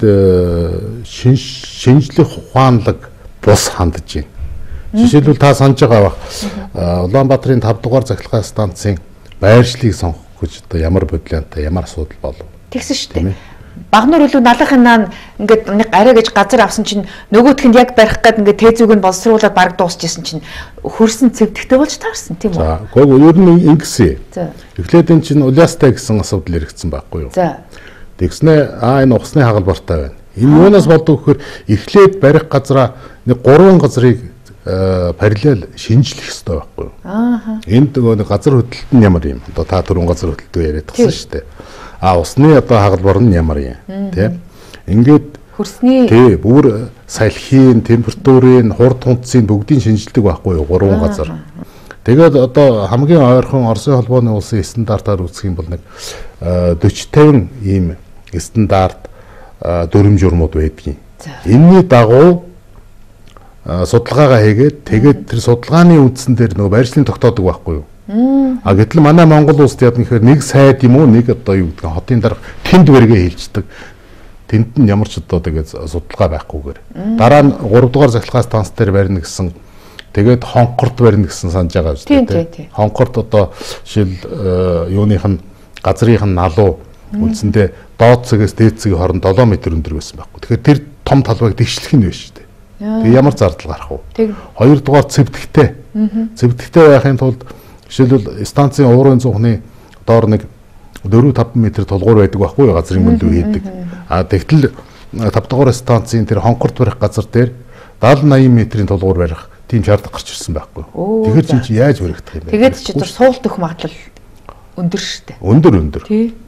шинжлэх ухаанлаг бус хандж байна. Жишээлбэл та санаж байгаа бах Улаанбаатарын 5 дугаар цахилгаан станцын байршлыг сонгох гэж одоо ямар бодлонтой ямар асуудал болов. Тэгсэн шүү дээ. Багнуур хөлөг налахын наан ингээд нэг арай гэж газар авсан чинь нөгөөх нь яг барих гээд ингээд тэзүүг нь боловсруулаад баг дуусчихсан чинь хөрсөн цэвдэгтэй болж таарсан тийм үү? За, гоо ер нь ингэсэн. За. Эхлээд энэ чинь уляастай гэсэн асуудал яригдсан байхгүй юу? За. Тэгснэ энэ усны хагалбартай байна. Энэ юунаас болдог гэхээр эхлээд барих газараа нэг 3 газрыг параллел шинжлэх ёстой байхгүй юу? Энд нөгөө газар хөдлөлт нь ямар юм? Одоо та түрүүн газар хөдлөлтөө яриад тагсан шүү дээ. Усны одоо хагалбар нь ямар юм тийм ингээд хөрсний бүр салхийн температурын хурд хунцсын бүгдийг шинжилдэг байхгүй юу 3 газар. Тэгээд одоо хамгийн ойрхон Оросын холбооны улсын стандартаар үүсгэх юм бол нэг 40-50 ийм стандарт дүрм журмууд байдгийн. Энийний дагуу судалгаагаа хийгээд тэгээд тэр судалгааны үндсэн дээр нөгөө байршлын тогтоодог байхгүй юу? Гэтэл манай Монгол улсд яд гэхээр нэг сайд юм уу нэг одоо юу гэдэг хотын дарга тэнд бэргээ хэлждэг. Тэнд нь ямар ч одоо тэгээд судалгаа байхгүйгээр. Дараа нь 3 дугаар цахилгаан станц дээр барина гэсэн тэгээд хонхорт барина гэсэн санаж байгаа шүү дээ. Хонхорт одоо жишээл юуных нь газрынх нь налуу үндсэндээ доод цэгээс дээд цэгийн хооронд 7 м өндөр байсан байхгүй. Тэгэхээр тэр том талбайг дэвшлэх нь байна шүү дээ. Тэгээ ямар зардал гарах вэ? Хоёрдугаар цэвдэгтэй. Цэвдэгтэй байхын тулд жишээлбэл станцын уурын цонхны доор нэг 4-5 м тулгуур байдаг байхгүй юу газрын мөлөө хийдэг. Тэгтэл 5 дугаар станцын тэр хонхорт барих газар дээр 70-80 м тулгуур барих тийм шаардлага гарч ирсэн байхгүй. Тэгэхээр чинь яаж баригдах юм бэ? Тэгээд чи зур суулт өгөх магадлал өндөр шүү дээ. Өндөр.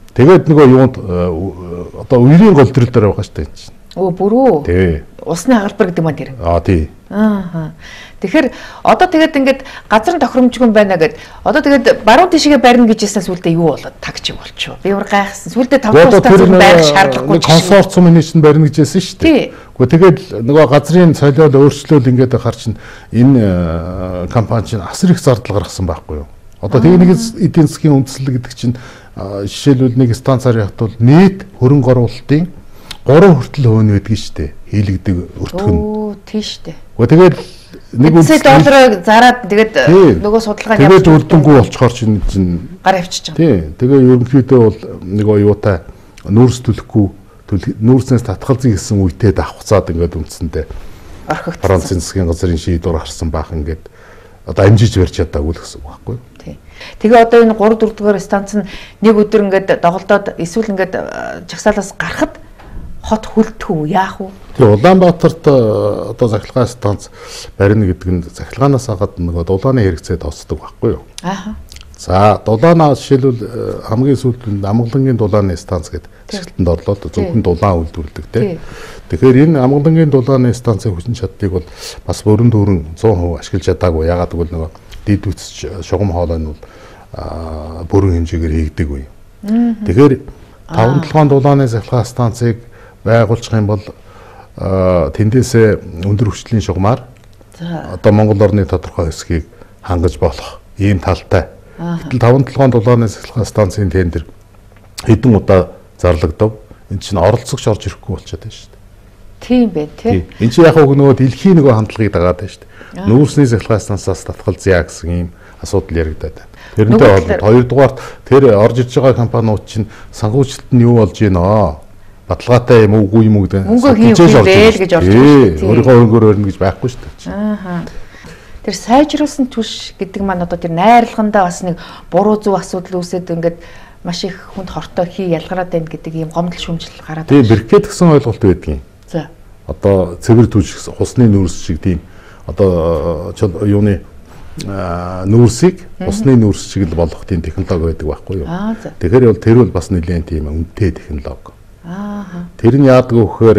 Тэгээд нөгөө юунд одоо үерийн гол төрөл дээр байгаа шүү дээ чинь. Өө бүрөө. Тий. Усны хагалбар гэдэг маань тэр. Тий. Аа. Тэгэхээр одоо тэгээд ингээд газар тохиромжгүй байна гэд одоо тэгээд баруун тишгээ барина гэжсэн сүлдээ юу болоод тагчиг болчихоо. Би өөр гайхсан. Сүлдээ 5 станц байх шаардлагагүй. Консорциум инженер барина гэжсэн шүү дээ. Гэхдээ тэгээд нөгөө газрын солиод өөрчлөлт ингээд ахаар чинь энэ компани чинь асар их зардал гаргасан байхгүй юу? Одоо тэгээд нэг эдийн засгийн үндэслэл гэдэг чинь жишээлбэл нэг станцаар явахад бол нийт хөрөнгө оруулалтын 3 хүртэл хөвн байдаг шүү дээ. Хийлэгдэг өртгөн. Оо тийм шүү дээ. Тэгээд нэг $1 зараад тэгээд нөгөө судалгаа явуулж тэгээд үрдэнгүй болчоор чинь гар авчиж байгаа. Тий. Тэгээ ерөнхийдөө бол нөгөө юутай нүүрс төлөхгүй нүүрснээс татгалзах гэсэн үедээ давхцаад ингээд үндсэндээ орхигдсон. Францын засгийн газрын шийдвэр гарсан баах ингээд одоо амжиж барьж чадаагүй л гэсэн үг байхгүй юу? Тий. Тэгээ одоо энэ 3 4 дугаар станц нь нэг өдөр ингээд доголдоод эсвэл ингээд жагсаалаас гарахад хот хөлдөх үү яах вэ? Тэгээ Улаанбаатарт одоо захилгаан станц барина гэдэг нь захилгаанаас гадна нөгөө дулааны хэрэгцээ тооцдог байхгүй юу? Аа. За дулаанаа жишээлбэл хамгийн сүүлд Амгалангийн дулааны станц гэдэг ашиглалтанд орлоо зөвхөн дулаан үйлдвэрлэдэг тийм. Тэгэхээр энэ Амгалангийн дулааны станцын хүчин чадлыг бол бас бүрэн дүүрэн 100% ашиглаж чадаагүй. Ягаад гэвэл нөгөө дид үтс шугам хоолой нь бол бүрэн хэмжээгээр хийгдэг үе. Тэгэхээр 5-7 дулааны захилгаан станцыг байгуулчих юм бол тэндээсээ өндөр хүчлийн шугамар одоо Монгол орны тодорхой хэсгийг хангаж болох ийм талтай. Гэтэл 5-7 дулааны захилгаан станцын тендер хэдэн удаа зарлагдав. Энд чинь оролцогч орж ирэхгүй болчиход байна шүү дээ. Тийм байна тий. Энд чинь яг нөгөө дэлхийн нөгөө хандлагыг дагаад байна шүү дээ. Нүүрсний захилгаан станцаас татгалзъя гэсэн ийм асуудал яригадаад байна. Тэрнтэй холбоотой хоёрдугаарт тэр орж ирж байгаа компаниуд чинь санхүүжилт нь юу болж гинэ? Баталгаатай юм уугүй юм уу гэдэг. Мөнгө хийвэл гэж орж ирж байна. Өөрийнхөө хөнгөөр өрнө гэж байхгүй шүү дээ. Аа. Тэр сайжруулсан түвш гэдэг маань одоо тэр найрлагандаа бас нэг буруу зөв асуудал үүсээд ингээд маш их хүнд хортой хий ялгараад байна гэдэг ийм гомдол шүмжил гараад байна. Тийм бэркет гэсэн ойлголт байдаг юм. За. Одоо цэвэр түвш хусны нүүрс шиг тийм одоо юуны нүүрсийг усны нүүрс шиг л болгох тийм технологи байдаг байхгүй юу? Тэгэхээр бол тэр бол бас нэлээд тийм үнэтэй технологи. Тэр нь яадаг вэ гэхээр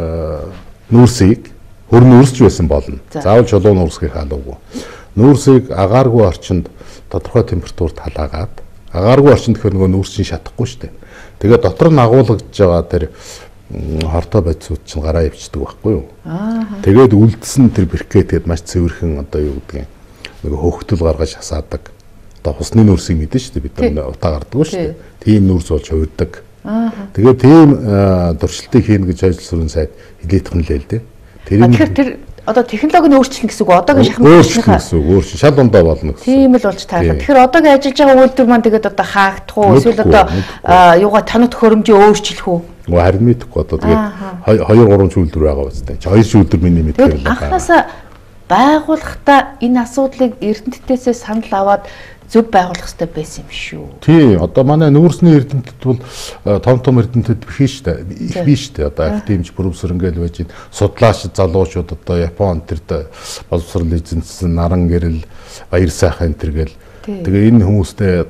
нүүрсийг хөр нүүрсч байсан болно. Заавал чулуу нүүрсгийг халуугүй. Нүүрсийг агааргүй орчинд тодорхой температурт халаагаад агааргүй орчинд гэхээр нөгөө нүүрс чинь шатахгүй шүү дээ. Тэгээд дотор нь агуулгаж байгаа тэр хортой бодисууд чинь гараа ивчдэг байхгүй юу? Тэгээд үлдсэн тэр бэркэтэд маш цэвэрхэн одоо юу гэдэг юм нөгөө хөөгтөл гаргаж хасаадаг. Одоо хусны нүүрсийг мэдэн шүү дээ бид нар утаа гардаг шүү дээ. Тийм нүүрс болж хувирдаг. Тэгээд тийм дуршилтыг хийнэ гэж ажил сүрэн сайд хилээдхэн лээ л дээ. Тэгэхээр тэр одоо технологийн өөрчлөлт гэсэн үг одоогийн шахматны өөрчлөлт шал дундаа болно гэсэн. Тийм л болж таалаа. Тэгэхээр одоогийн ажиллаж байгаа үйлдвэр маань тэгээд одоо хаагдах уу эсвэл одоо юугаа танах төхөөрөмжөө өөрчлөх үү? Харин мэдэхгүй одоо тэгээд 2-3 үйлдвэр байгаа биз дээ. 2 үйлдвэр миний мэдхээр байна. Анхнаасаа байгуулахдаа энэ асуудлыг Эрдэнэтээсээ санал аваад зөв байгуулах хэрэгтэй байсан юм шүү. Тий, одоо манай нүүрсний эрдэмтэд бол том эрдэмтэд биш шүү дээ. Их биш шүү дээ. Одоо академич профессор ингээл байж байна. Судлаач залуучууд одоо Японд тэр боловсрол эзэнсэн наран гэрэл баяр сайхан энэ гэл. Тэгээ энэ хүмүүстэй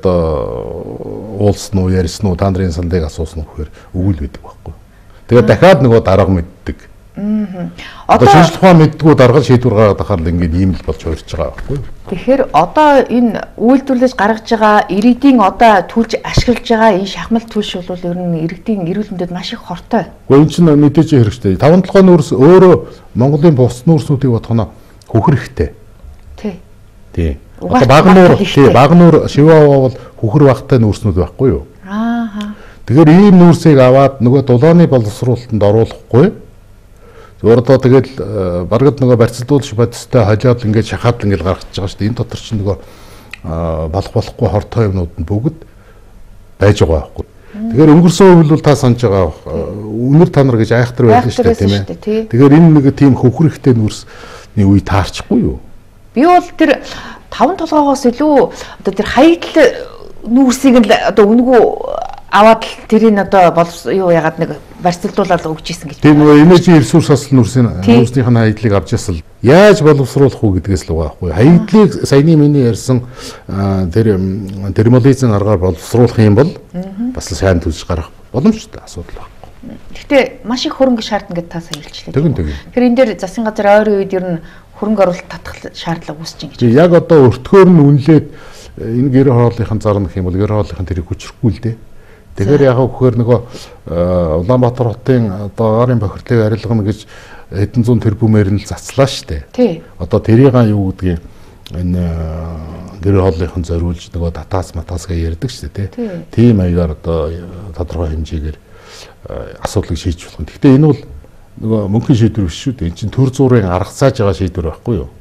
одоо уулсан уу, ярьсан уу, та нарын сандыг асуусан уу гэхээр үгүй л байдаг байхгүй. Тэгээ дахиад нөгөө дарга мэддэг. Одоо шинжлэх ухаан мэддгүү даргал шийдвэр гаргаад ахаар л ингээд ийм л болж хувирч байгаа байхгүй. Тэгэхээр одоо энэ үйлдвэрлэж гаргаж байгаа иргэдийн одоо түлж ашиглаж байгаа энэ шахмал түлш бол ер нь иргэдийн эрүүл мэндэд маш их хортой. Гэхдээ энэ чинь мэдээж хэрэгтэй. 5-7 нүүрс өөрөө Монголын бус нүүрсүүдийг бодохно хөхөр ихтэй. Тий. Одоо баг нүүр шивааваа бол хөхөр багтай нүүрснүүд байхгүй юу? Тэгэхээр ийм нүүрсийг аваад нөгөө дулааны боловсруулалтанд оруулахгүй. Зүгээр одоо тэгэл баргад нөгөө барьцалдуулж бодистой хожоод ингээд шахаад ингээд гаргаж байгаа шүү дээ. Энэ дотор чинь нөгөө болохгүй хортой юмнууд нь бүгд байж байгаа байхгүй. Тэгэхээр өнгөрсөн үйл бол та санаж байгаа үнэр танар гэж айхтар байлаа шүү дээ тийм ээ. Тэгэхээр энэ нэг тийм хөвхөрхтэй нүүрсний үе таарчихгүй юу? Би бол тэр 5 толгоогоос илүү одоо тэр хаягдл нүүрсийг л одоо үнгүү аваад тэрийг одоо юу ягаад нэг барьцлуулаад өгч ийсэн гэж. Тийм нөгөө энержи ресурс асал нүрсийнхээ хаядлыг авч ясал яаж боловсруулах уу гэдгээс л байгаа байхгүй. Хаядлыг саяны миний ярьсан тэр термолизийн аргаар боловсруулах юм бол бас сайн төлж гарах боломжтой асуудал байхгүй. Гэхдээ маш их хөрөнгө шаардна гэдээ та сайн хэлчихлээ. Тэгэхээр энэ дээр засгийн газар ойрын үед ер нь хөрөнгө оруулалт татах шаардлага үүсэж байна гэж. Яг одоо өртгөөр нь үнэлээд энэ гэр хооллынхын зар нөх юм бол гэр хооллынхын тэрийг хүчрэхгүй л дээ. Тэгэхээр яг хөөр нөгөө Улаанбаатар хотын одоо агаарын бохирдлыг арилгана гэж хэдэн зуун тэрбумээр нь л цацлаа штэ. Тий. Одоо тэрийг юу гэдгийг энэ гэр хооллынхын зориулж нөгөө татаас матаасгаа ярьдаг штэ тий. Тийм аягаар одоо тодорхой хэмжээгээр асуудлыг шийдэж болох. Гэхдээ энэ бол нөгөө мөнгөний шийдвэр биш шүү дээ. Энэ чинь төр зуурын арга зааж байгаа шийдвэр байхгүй юу?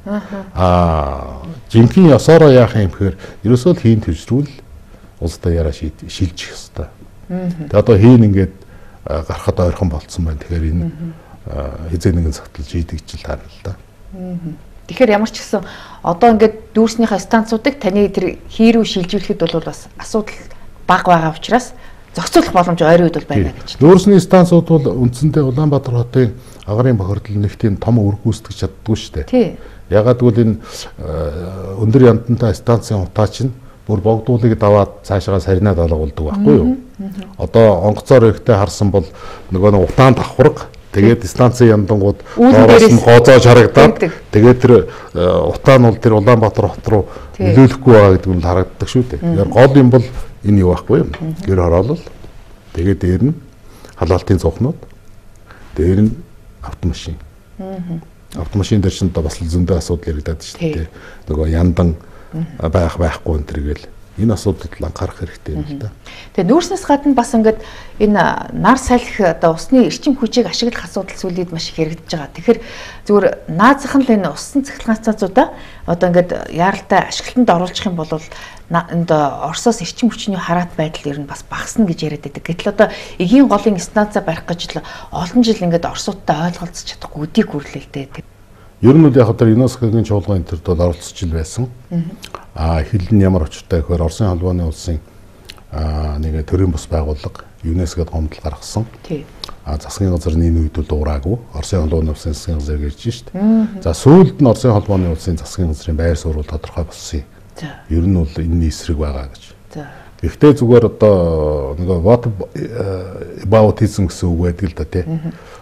Жинхэнэ ёсороо яах юм гэхээр ерөөсөө л хийн төвчрүүл улстай яраа шилжих ёстой. Тэгээ одоо хийн ингээд гарахад ойрхон болцсон байна. Тэгэхээр энэ хизээ нэгэн цагтл шийдэгч л таарна л да. Тэгэхээр ямар ч гэсэн одоо ингээд дүүрснийхээ станцуудыг таны тэр хийрүү шилжүүлэхэд бол бас асуудал бага байгаа учраас зохицуулах боломж ойрын үед бол байна гэж. Дүүрсний станцууд бол үндсэндээ Улаанбаатар хотын агаарын бохирдол нэг тийм том үр гүйцэтгэж чаддгүй шүү дээ. Тий. Ягаад гэвэл энэ өндөр янтантай станцын утаа чинь бүр богдуулыг даваад цаашаа сарнаад олгуулдаг байхгүй юу? Одоо онгоцоор ихтэй харсан бол нөгөө утаан давхарга тэгээд станцын яндангууд доороос нь гоозоож харагдаад тэгээд тэр утаа нь бол тэр Улаанбаатар хот руу нөлөөлөхгүй байгаа гэдэг нь харагддаг шүү дээ. Тэгэхээр гол юм бол энэ юу байхгүй юу? Гэр хороолол. Тэгээд дээр нь халаалтын цонхнууд. Дээр нь автомашин. Автомашин дээр чинь бас л зөндөө асуудал яригадаад шүү дээ. Нөгөө яндан байхгүй энэ төргээл энэ асуудалд анхаарах хэрэгтэй юм л да. Тэгээ нүүрснээс гадна бас ингээд энэ нар салхи одоо усны эрчим хүчийг ашиглах асуудал сүүлийн маш их яригдж байгаа. Тэгэхээр зүгээр наазах нь л энэ усан цахилгаан станцуудаа одоо ингээд яаралтай ашиглалтанд оруулах юм бол энд Оросоос эрчим хүчний хараат байдал ер нь бас багасна гэж яриад байдаг. Гэтэл одоо эгийн голын станцаа барих гэж л олон жил ингээд Оросуудтай ойлголцож чадахгүй өдийг хүрлээ л дээ. Ер нь яг одоо ЮНЕСКОгийн чуулган энтерд бол оролцож ил байсан. Хил нь ямар очиртай гэхээр Оросын холбооны улсын нэг төрийн бус байгууллага ЮНЕСКОд гомдол гаргасан. Засгийн газар энэ үед бол дуураагүй. Оросын холбооны улсын засгийн газар гэж шүү дээ. За сүүлд нь Оросын холбооны улсын засгийн газрын байр суурь тодорхой болсон юм. Ер нь бол энэний эсрэг байгаа гэж. Гэхдээ зүгээр одоо нэг what aboutism гэсэн үг байдаг л да тий.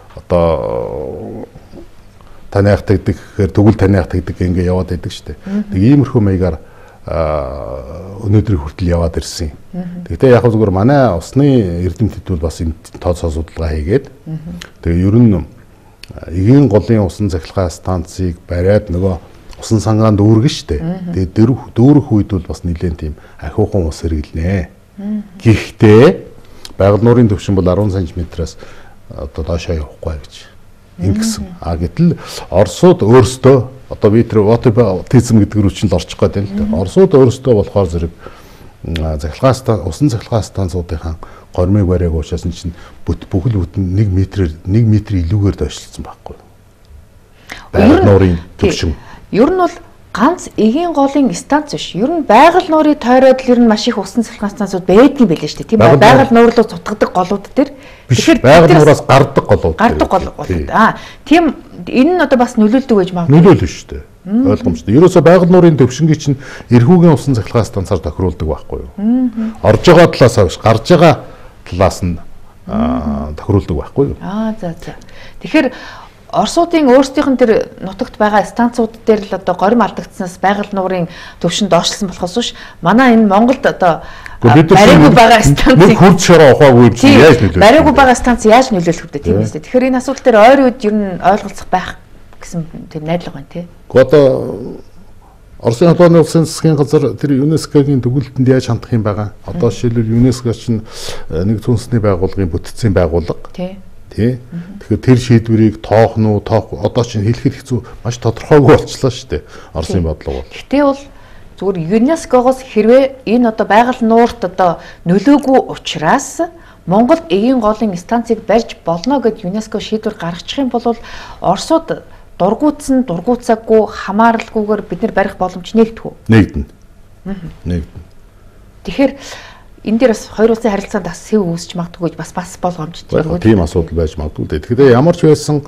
Одоо таниах тэгдэг гэхээр тэгвэл таниах тэгдэг ингээ яваад байдаг шүү дээ. Тэг иймэрхүү маягаар өнөөдрийг хүртэл яваад ирсэн. Гэхдээ яг зүгээр манай усны эрдэмтэд бол бас энэ тооцоо судалгаа хийгээд тэгээ ер нь эгийн голын усан цахилгаан станцыг бариад нөгөө усан сангаанд дүүргэн шүү дээ. Тэгээ дүүрэх үед бол бас нэлээд тийм ахиухан ус хэрэглэнэ. Гэхдээ байгаль нуурын түвшин бол 10 см-аас одоо доошоо явахгүй гэж ингэсэн. Гэтэл Оросууд өөрсдөө одоо би тэр ватербаутизм гэдэг рүү чинь л орчих гээд байна л да. Оросууд өөрсдөө болохоор зэрэг усан цахилгаан станцуудынхаа гормыг бариаг уушаасан чинь бүхэл бүтэн 1 м илүүгээр доошлсон байхгүй. Байгаль нуурын түвшин. Ер нь бол ганц эгийн голын станц биш. Ер нь байгаль нуурын тойроод л ер нь маш их усан цахилгаан станцууд байдгийн байлээ шүү дээ. Тийм байгаль нуур руу цутгадаг голууд дээр. Тэгэхээр байгаль нуураас гардаг голууд. Гардаг голууд. Тийм энэ нь одоо бас нөлөөлдөг байж магадгүй. Нөлөөлнө шүү дээ. Ойлгомжтой. Ерөөсө байгаль нуурын төвшингийн чинь эрхүүгийн усан цахилгаан станцаар тохируулдаг байхгүй юу? Орж байгаа талаас авш гарж байгаа талаас нь тохируулдаг байхгүй юу? За. Тэгэхээр Оросуудын өөрсдийнх нь тэр нутагт байгаа станцууд дээр л одоо горим алдагдсанаас байгаль нуурын төвшин доошлсон болохоос биш манай энэ Монголд одоо бариагүй байгаа станцыг хурд шороо ухаагүй юм яаж нөлөөлөх вэ? Бариагүй байгаа станц яаж нөлөөлөх вэ тийм үстэй. Тэгэхээр энэ асуудал дээр ойрын үед ер нь ойлголцох байх гэсэн тэр найдлага байна тий. Одоо Оросын холбооны улсын засгийн газар тэр ЮНЕСКОгийн төгөлтөнд яаж хандах юм байгаа? Одоо жишээлбэл ЮНЕСКО чинь нэг үндэсний байгууллагын бүтцийн байгууллага. Тий. Тэгэхээр тэр шийдвэрийг тоох одоо чинь хэлэхэд хэцүү маш тодорхойгүй болчихлоо шүү дээ. Оросын бодлого бол. Гэхдээ бол зүгээр ЮНЕСКОгоос хэрвээ энэ одоо байгаль нуурт одоо нөлөөгүй учраас Монголд эгийн голын станцыг барьж болно гэд ЮНЕСКО шийдвэр гаргачих юм бол Оросууд дургуутсан дургуутсаагүй хамааралгүйгээр бид нар барих боломж нэгдэв. Нэгдэнэ. Тэгэхээр энэ дээр бас хоёр улсын харилцаанд бас сэв үүсч магадгүй бас болгоомжтой. Тийм асуудал байж магадгүй. Тэгэхээр ямар ч байсан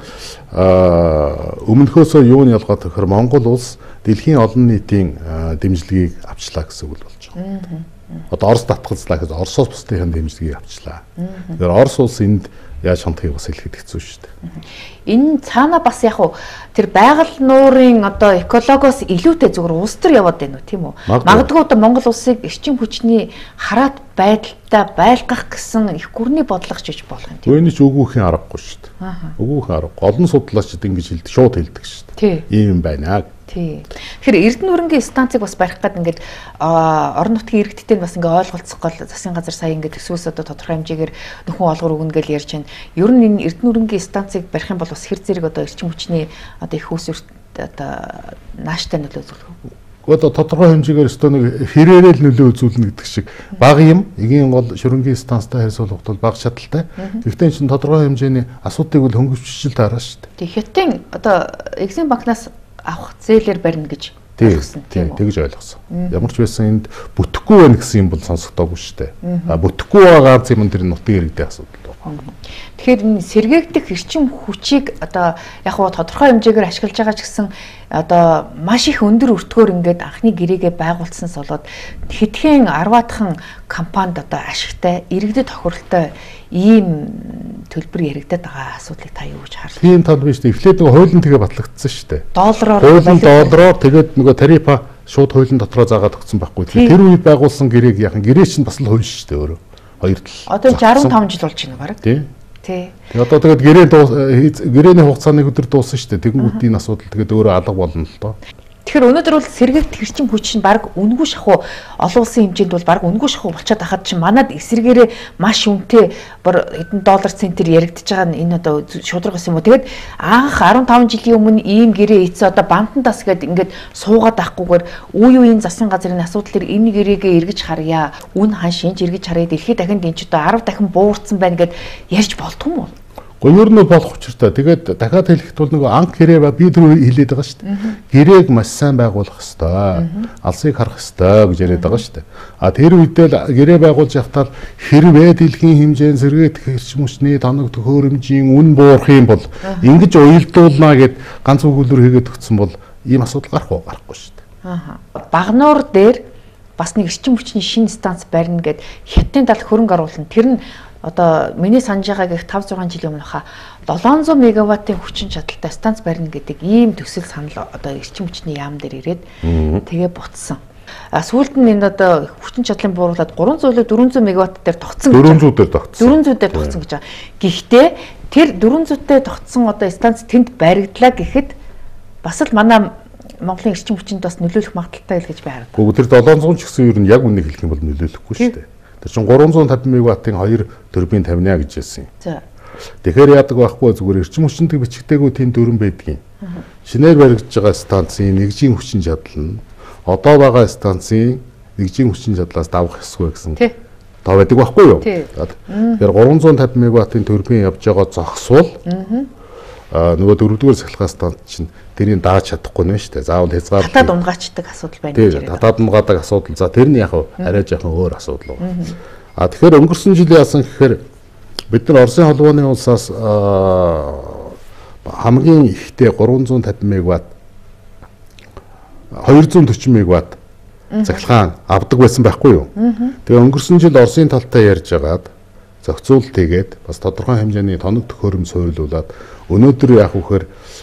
өмнөхөөсөө юуны ялгаад тэгэхээр Монгол улс дэлхийн олон нийтийн дэмжлэгийг авчлаа гэсэн үг болж байгаа. Одоо Орос татгалзлаа гэж Оросоос бусдын дэмжлэгийг авчлаа. Тэгэхээр Орос улс энд яаж хандхыг бас хэлэхэд хэцүү шүү дээ. Энэ цаана бас яг уу тэр байгаль нуурын одоо экологоос илүүтэй зүгээр улс төр яваад байна уу тийм үү? Магадгүй одоо Монгол улсыг эрчим хүчний хараат байдалтай байлгах гэсэн их гүрний бодлого ч гэж болох юм тийм. Үүний ч өгөөхин аргагүй шүү дээ. Өгөөхин аргагүй. Олон судлаачид ингэж хэлдэг, шууд хэлдэг шүү дээ. Ийм байна. Тий. Тэгэхээр Эрдэнэ өрөнгийн станцыг бас барих гэдэг ингээд орон нутгийн иргэдтэй бас ингээд ойлголцох гол засгийн газар сая ингээд төсвөөс одоо тодорхой хэмжээгээр нөхөн олгор өгнө гэж ярьж байна. Ер нь энэ Эрдэнэ өрөнгийн станцыг барих юм бол бас хэр зэрэг одоо эрчим хүчний одоо их үүсвэрт одоо нааштай нөлөө үзүүлэх үү? Одоо тодорхой хэмжээгээр өстөө нэг хэрээрэл нөлөө үзүүлнэ гэдэг шиг бага юм. Эгийн гол шөрөнгийн станцтай харьцуулахад бол бага чадaltaй. Гэхдээ энэ чинь тодорхой хэмжээний асуудыг бол хөнгөвчлөлт хараа шүү дээ. Тэг хятадын одоо Экзим банкнаас авах зээлээр барина гэж ойлгосон тийм үү? Тэгж ойлгосон. Ямар ч байсан энд бүтэхгүй байна гэсэн юм бол сонсогдоогүй шүү дээ. Бүтэхгүй байгаа ганц юм тэр нутгийн иргэдийн асуудал байна. Тэгэхээр энэ сэргээгдэх эрчим хүчийг одоо яг хуу тодорхой хэмжээгээр ашиглаж байгаа ч гэсэн одоо маш их өндөр өртгөөр ингээд анхны гэрээгээ байгуулснаас болоод хэдхэн 10-аадхан компанид одоо ашигтай иргэдэд тохиролтой ийм төлбөр яригдаад байгаа асуудлыг та юу гэж харж байна? Тийм тал биш үү? Эфлээд нөгөө хуулийн тэгээ батлагдсан шүү дээ. Доллараар тэгээд нөгөө тарифа шууд хуулийн дотроо заагаад өгсөн байхгүй. Тэр үед байгуулсан гэрээг яхан гэрээ чинь бас л хууль шүү дээ өөрөө. Хоёр тал. Одоо 65 жил болж байна баг. Тийм. Тэгээ одоо тэгээд гэрээний хугацааны өдөр дууссан шүү дээ. Тэгэнгүүтийн асуудал тэгээд өөрөө алга болно л доо. Тэгэхээр өнөөдөр бол сэргээгдэх эрчим хүч нь баг үнгүй шахуу олон улсын хэмжээнд бол баг үнгүй шахуу болчиход хахад чинь манад эсрэгээрээ маш үнэтэй хэдэн доллар центээр яригдж байгаа нь энэ одоо шударгаас юм уу. Тэгээд анх 15 жилийн өмнө ийм гэрээ ийцээ одоо бантантас гээд ингээд суугаад авахгүйгээр үе үеийн засгийн газрын асуудал төр энэ гэрээгээ эргэж харъя. Үн хан шинж эргэж харъя. Дэлхийд дахин энэ ч одоо 10 дахин буурсан байна гэд ярьж болдгүй юм уу? Гонёр нь болох учиртай. Тэгээд дахиад хэлэхэд бол нөгөө анх гэрээ би түр хэлээд байгаа шүү дээ. Гэрээг маш сайн байгуулах ёстой. Алсыг харах ёстой гэж яриад байгаа шүү дээ. А тэр үедээ л гэрээ байгуулж явахдаа хэрвээ дэлхийн хэмжээнд сэргээгдэх эрчим хүчний тоног төхөөрөмжийн үн буурах юм бол ингэж уялдуулна гэд ганц өгүүлбэр хийгээд өгсөн бол ийм асуудал гарахгүй шүү дээ. Багнуур дээр бас нэг эрчим хүчний шинэ станц барина гэд хятадын талд хөрөнгө оруулна. Тэр нь одоо миний санаж байгааг их 5-6 жилийн өмнө хаа 700 мегаваттын хүчин чадалтай станц барина гэдэг ийм төсөл санал одоо эрчим хүчний яам дээр ирээд тэгээ буцсан. Сүүлд нь энэ одоо хүчин чадлын бууруулаад 300-өөс 400 мегаватт дээр тогтсон гэж 400 дээр тогтсон. 400 дээр тогтсон гэж байгаа. Гэхдээ тэр 400-тэй тогтсон одоо станц тэнд баригдлаа гэхэд бас л манай Монголын эрчим хүчинд бас нөлөөлөх магадaltaй л гэж би хараад байна. Тэр 700 ч гэсэн ер нь яг үнийг хэлэх юм бол нөлөөлөхгүй шүү дээ. Тэр чинь 350 мегаваттын 2 турбин тавина гэж хэлсэн юм. За. Тэгэхээр яадаг байхгүй зүгээр эрчим хүчинтэй бичигдээгүй тийм дүрэн байдгийн. Шинээр баригдаж байгаа станцын нэгжийн хүчин чадал нь одоо байгаа станцын нэгжийн хүчин чадлаас давах ёсгүй гэсэн. Тоо байдаг байхгүй юу? Тэгэхээр 350 мегаваттын турбин явж байгаа зогсвол нөгөө 4-р цахилгаан станц чинь тэрийг дааж чадахгүй нэ шүү дээ. Заавал хязгаар татаад унгаачдаг асуудал байна гэж яриад. Татаад унгаадаг асуудал. За тэр нь яг арай жоохон өөр асуудал байна. Тэгэхээр өнгөрсөн жил яасан гэхээр бид нар Оросын холбооны улсаас хамгийн ихтэй 350 мегаватт 240 мегаватт цахилгаан авдаг байсан байхгүй юу? Тэгээ өнгөрсөн жил Оросын талтай ярьж агаад зохицуулт хийгээд бас тодорхой хэмжээний тоног төхөөрөм суйрлуулад өнөөдөр яг үхээр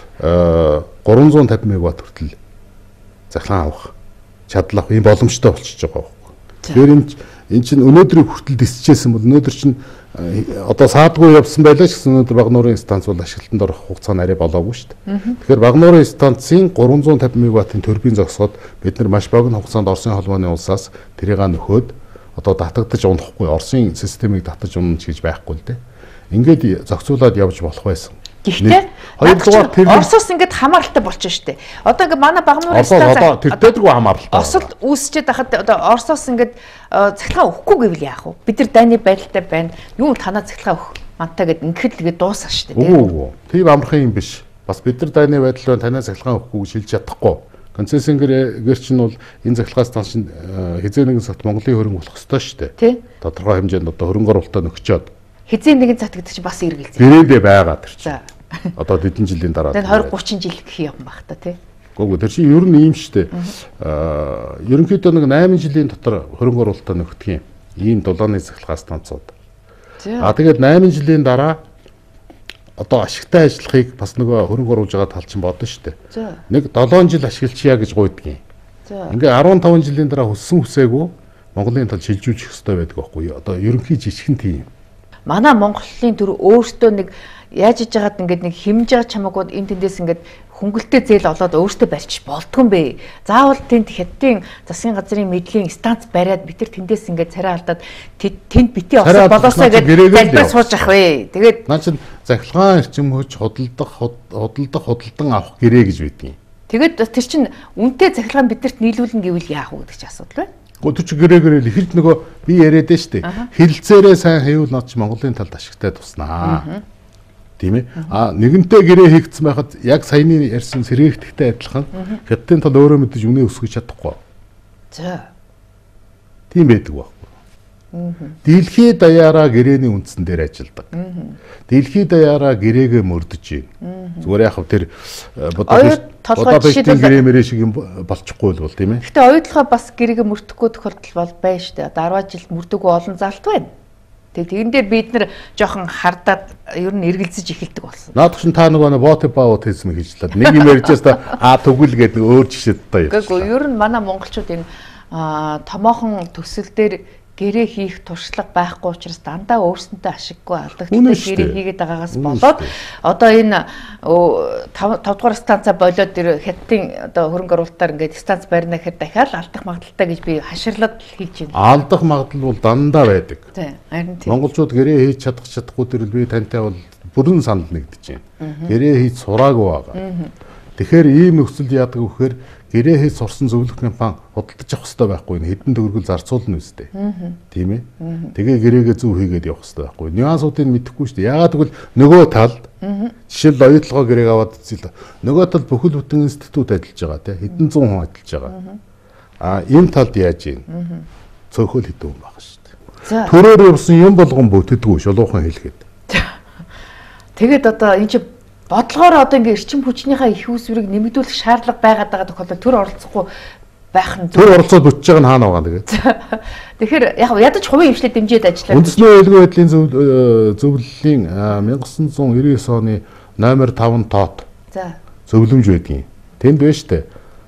350 мегаватт хүртэл цахилгаан авах чадал авах юм боломжтой болчихж байгаа байхгүй. Тэгэхээр энэ чинь өнөөдрийг хүртэл дисчээсэн бол өнөөдөр чинь одоо саадгүй явсан байлаа ч гэсэн өнөөдөр Багнуурын станц бол ашиглалтанд орох хугацаа нь арай болоогүй шүү дээ. Тэгэхээр Багнуурын станцын 350 мегаваттын турбин зогсоод бид нар маш богино хугацаанд Оросын холбооны улсаас тэрийг нөхөөд одоо татагдаж унахгүй Оросын системийг татаж унах гэж байхгүй л дээ. Ингээд зохицуулаад явж болох байсан. Гэхдээ Оросоос ингээд хамааралтай болчихно шүү дээ. Одоо ингээд манай Багнуурын станц одоо тэр дэдргүй хамааралтай. Осол үүсчихэд хахад одоо Оросоос ингээд цахилгаан өгөхгүй гэвэл яах вэ? Бид нар дайны байдалтай байна. Юу танаа цахилгаан өгөх мантай гэд ингээд тэгээд дуусах шүү дээ. Тийм амархан юм биш. Бас бид нар дайны байдал байна танаа цахилгаан өгөхгүй гэж хэлж чадахгүй. Концессионгээр чинь бол энэ захиргаан станц чинь хизээ нэгэн цагт Монголын хөрөнгө болох ёстой шүү дээ. Тий. Тодорхой хэмжээнд одоо хөрөнгө оруулалтаа нөхчөөд. Хизээ нэгэн цагт гэдэг чинь бас эргэлзээ. Гэрээдээ байгаа тэр чинь. Одоо хэдэн жилийн дараа. Тэгээд 20 30 жил гэх юм баг та тий. Гүг тэр чинь ер нь ийм шүү дээ. Ерөнхийдөө нэг 8 жилийн дотор хөрөнгө оруулалтаа нөхдөг юм. Ийм дулааны захиргаан станцууд. Тэгээд 8 жилийн дараа одоо ашигтай ажиллахыг бас нөгөө хөрөнгө оруулж байгаа тал чинь бодно шүү дээ. Нэг 7 жил ашиглачия гэж гуйдаг юм. Ингээ 15 жилийн дараа хүссэн хүсээгүй Монголын тал шилжүүлчих хэрэгтэй байдаг байхгүй юу? Одоо ерөнхий жижигхэн тийм. Манай Монголын төр өөртөө нэг яаж иж байгаад ингээд нэг хэмж байгаа чамаагууд энэ тэндээс ингээд хөнгөлтэй зээл олоод өөртөө барьчих болдгүй юм бэ. Заавал тэнд хятадын засгийн газрын мэдлийн станц бариад бид нар тэндээс ингээд царай алдаад тэнд битээ осол болоосаа гэж залбир сууж ах вэ. Тэгээд наа чин захиргаан эрчим хүч худалдан авах гэрээ гэж байдгийг. Тэгээд тэр чин үнэтэй захиргаан бидэрт нийлүүлнэ гэвэл яах вэ гэдэг чинь асуудал байна. Гүр чи гэрээ ихэрд нөгөө би яриад нь штэ. Хилцээрээ сайн хийвэл над чи Монголын талд ашигтай туснаа. Тийм ээ. Нэгэнтээ гэрээ хийгдсэн байхад яг саяны ярьсан сэргээгдэхтэй адилхан хятадын тал өөрөө мэдээж үнэ өсгөж чадахгүй. За. Тийм байдаг байхгүй. Дэлхийд даяараа гэрээний үндсэн дээр ажилдаг. Дэлхийд даяараа гэрээгээ мөрдөж байна. Зүгээр яг тэр Будапештийн гэрээ мэрэ шиг юм болчихгүй бол тийм ээ. Гэтэ оюутлахаа бас гэрээгээ мөрдөхгүй тохиолдол бол байна шүү дээ. Одоо 10 жил мөрдөггүй олон залт байна. Тэгэн дээр бид нэр жоохон хардаад ер нь эргэлзэж эхэлдэг болсон. Наадах шин та нөгөө ботипаутизм хийжлээ. Нэг юм ярьжээс та түгэл гэдэг өөр жишээд та ярьж. Гэхдээ ер нь манай монголчууд энэ томоохон төсөл дээр гэрээ хийх туршлага байхгүй учраас дандаа өөрсөндөө ашиггүй алдагдaltaй гэрээ хийгээд байгаагаас болоод одоо энэ 5 дугаар станцаа болоод тэр хятадын одоо хөрөнгө оруулалтаар ингээд станц барина гэхэд дахиад алдах магадaltaй гэж би хаширлаад хийж байна. Алдах магадлал бол дандаа байдаг. Тийм, харин тийм. Монголчууд гэрээ хийж чадахгүй тэр би тантай бол бүрэн санал нэгдэж байна. Гэрээ хийж сураагүй байгаа. Тэгэхээр ийм нөхцөл яадаг вэ гэхээр гэрээ хийж сурсан зөвлөх компани худалдаж авах хэрэгтэй байхгүй нь хэдэн төгрөгөөр зарцуулна үстэй. Тийм ээ. Тэгээ гэрээгээ зөв хийгээд явах хэрэгтэй байхгүй. Нюансуудыг мэдэхгүй шүү дээ. Яагаад гэвэл нөгөө тал жишээл оюутлогоо гэрээг аваад үзэл нөгөө тал бүхэл бүтэн институт ажиллаж байгаа тийм хэдэн зуун хүн ажиллаж байгаа. Энэ талд яаж ийн? Цөөхөл хэдэн хүн байгаа шүү дээ. Төрөөр явсан юм болгон бүтдэггүй шулуухан хэлгээд. Тэгээд одоо энэ чи бодлогоор одоо ингээ эрчим хүчнийхээ их үүсвэрийг нэмэгдүүлэх шаардлага байгаад байгаа тохиолдолд төр оролцохгүй байх нь төр оролцоод бүтэж байгаа нь хаана байгаа тэгээд. Тэгэхээр яг ядаж хувийн хвшлээ дэмжиж ажиллаа. Үндэсний аюулгүй байдлын зөвлөлийн 1999 оны номер 5 тоот. За. Зөвлөмж байдгийн. Тэнд байна штэ.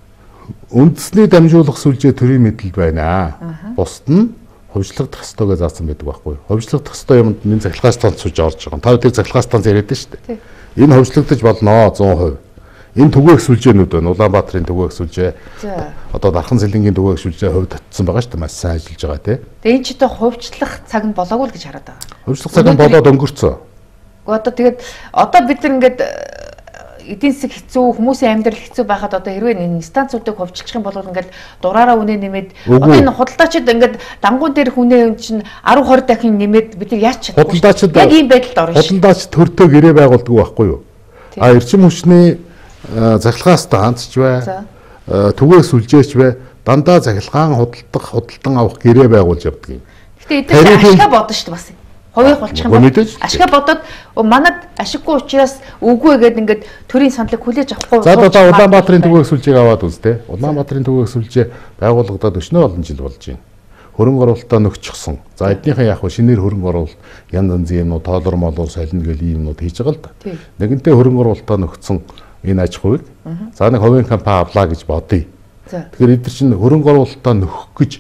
Үндэсний дамжуулах сүлжээ төрийн мэдэлд байна. Бусд нь хувьчлагдах ёстойгоо заасан байдаг байхгүй юу? Хувьчлагдах ёстой юмд энэ захиргаан станц сууж орж байгаа. Та бүхэн захиргаан станц яриад нь штэ. Энэ хувьчлагдаж болно 100%. Энэ түгээх сүлжээнүүд байна. Улаанбаатарын түгээх сүлжээ. Одоо Дархан Цэлэнгийн түгээх сүлжээ хувь татсан байгаа шүү дээ. Маш сайн ажиллаж байгаа тийм. Тэгээ энэ ч одоо хувьчлах цаг нь болоогүй л гэж хараад байгаа. Хувьчлах цаг нь болоод өнгөрцөө. Гэхдээ одоо тэгээд одоо бид нар ингээд эдийн засаг хэцүү, хүмүүсийн амьдрал хэцүү байхад одоо хэрвээ энэ станцуудыг хувьчилчих юм бол ингээд дураараа үнэ нэмээд одоо энэ худалдаачид ингээд дангуун дээр хүнээ чинь 10 20 дахин нэмээд бид нар яаж чадах вэ? Худалдаачид яг ийм байдалд орно шүү. Худалдаач төртөө гэрээ байгуулдаг байхгүй юу? Эрчим хүчний захиргаан станц ч бай, түгээх сүлжээч бай, дандаа захиргаан худалдан авах гэрээ байгуулж явдаг юм. Гэтэ эдгээр ашиглаа бодно шүү дээ бас. Хувийг болчих юм бол ашиглаа бодоод манад ашиггүй учраас үгүй гэдэг ингээд төрийн саналыг хүлээж авахгүй. За одоо Улаанбаатарын түгээх сүлжээг аваад үзтээ. Улаанбаатарын түгээх сүлжээ байгуулагдаад өчнөө олон жил болж байна. Хөрөнгө оруулалтаа нөхчихсөн. За эднийхээ яг шинээр хөрөнгө оруулалт янз янзын юмнууд тоолор молоор солино гэл ийм юмнууд хийж байгаа л да. Нэгэнтээ хөрөнгө оруулалтаа нөхцөн энэ аж ахуйг за нэг хувийн компани авлаа гэж бодъё. Тэгэхээр эдгээр чинь хөрөнгө оруулалтаа нөхөх гэж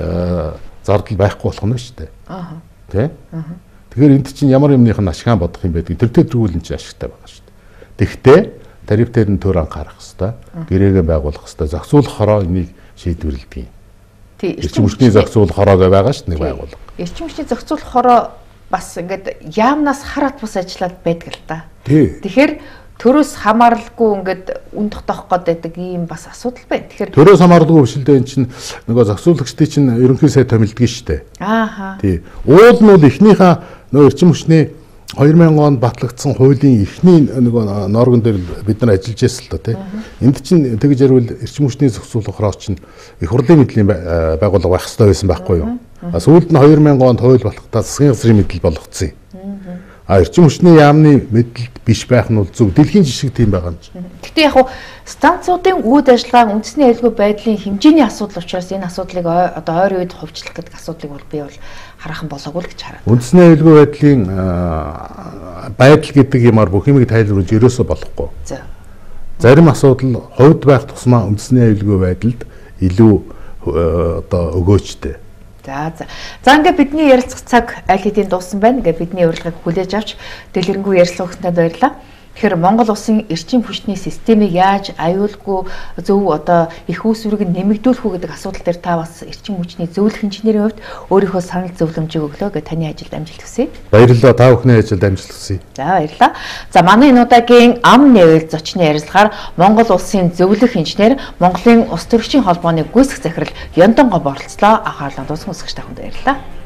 зардал байхгүй болох нь шүү дээ. Тэ? Тэгэхээр энд чинь ямар юмных нь ашиган бодох юм байдгийг тэр төрүүлэн чинь ашигтай байгаа шүү дээ. Тэгвэл тариф дээр нь төр анхаарах хэрэгтэй. Гэрээгээ байгуулах хэрэгтэй. Зохицуулах хороо энийг шийдвэрлэдэг юм. Эрчим хүчний зохицуулах хороо байгаа шүү дээ нэг байгууллага. Эрчим хүчний зохицуулах хороо бас ингээд яамнаас хар атбас ажиллаад байдаг л да. Тэгэхээр төрөөс хамааралгүй ингээд үн тогтоох гэдэг ийм бас асуудал байна. Тэгэхээр төрөөс хамааралгүй хөвшилдөө эн чинь нөгөө зохицуулагчдын чинь ерөнхий сайд томилдог шүү дээ. Ааха. Тий. Уул нь бол эхнийхээ нөгөө эрчим хүчний 2000 онд батлагдсан хуулийн эхний нөгөө нормын дээр бид нар ажиллаж байсан л да тий. Энд чинь тэгж ярил эрчим хүчний зохицуулахаар чинь их хурлын мэдлийн байгууллага байх хэрэгтэй байсан байхгүй юу? Сүүлд нь 2000 онд хууль болохдаа засгийн газрын мэдэл болгогдсон юм. Эрчим хүчний яамны мэдэлд биш байх нь бол зөв. Дэлхийн жишг тийм байгаа юм чинь. Гэхдээ яг хуу станцуудын үйл ажиллагаа үндэсний аюулгүй байдлын хэмжээний асуудал учраас энэ асуудлыг одоо ойрын үед хувьчлах гэдэг асуудлыг бол би бол хараахан болоогүй л гэж хараад. Үндэсний аюулгүй байдлын байдал гэдэг юмар бүх юмыг тайлбарлаж ерөөсөө болохгүй. Зарим асуудал хувьд байх тусмаа үндэсний аюулгүй байдалд илүү одоо өгөөчтэй. За ингээд бидний ярилцах цаг аль хэдийн дууссан байна. Ингээд бидний урилгыг хүлээж авч дэлгэрэнгүй ярилцлага өгсөнд баярлалаа. Тэгэхээр Монгол улсын эрчим хүчний системийг яаж аюулгүй зөв одоо их үүсвэрийг нэмэгдүүлэх үү гэдэг асуудал дээр та бас эрчим хүчний зөвлөх инженерийн хувьд өөрийнхөө санал зөвлөмжийг өглөө гэж таны ажилд амжилт хүсье. Баярлалаа. Та бүхний ажилд амжилт хүсье. За баярлалаа. За манай энэ удаагийн ам нэвэл зочны ярилцлагаар Монгол улсын зөвлөх инженер, Монголын Ус төрөгчийн холбооны гүйцэтгэх захирал Ёндон Гов оролцлоо. Анхаарлаа дуусгах хүсэж таханд баярлалаа.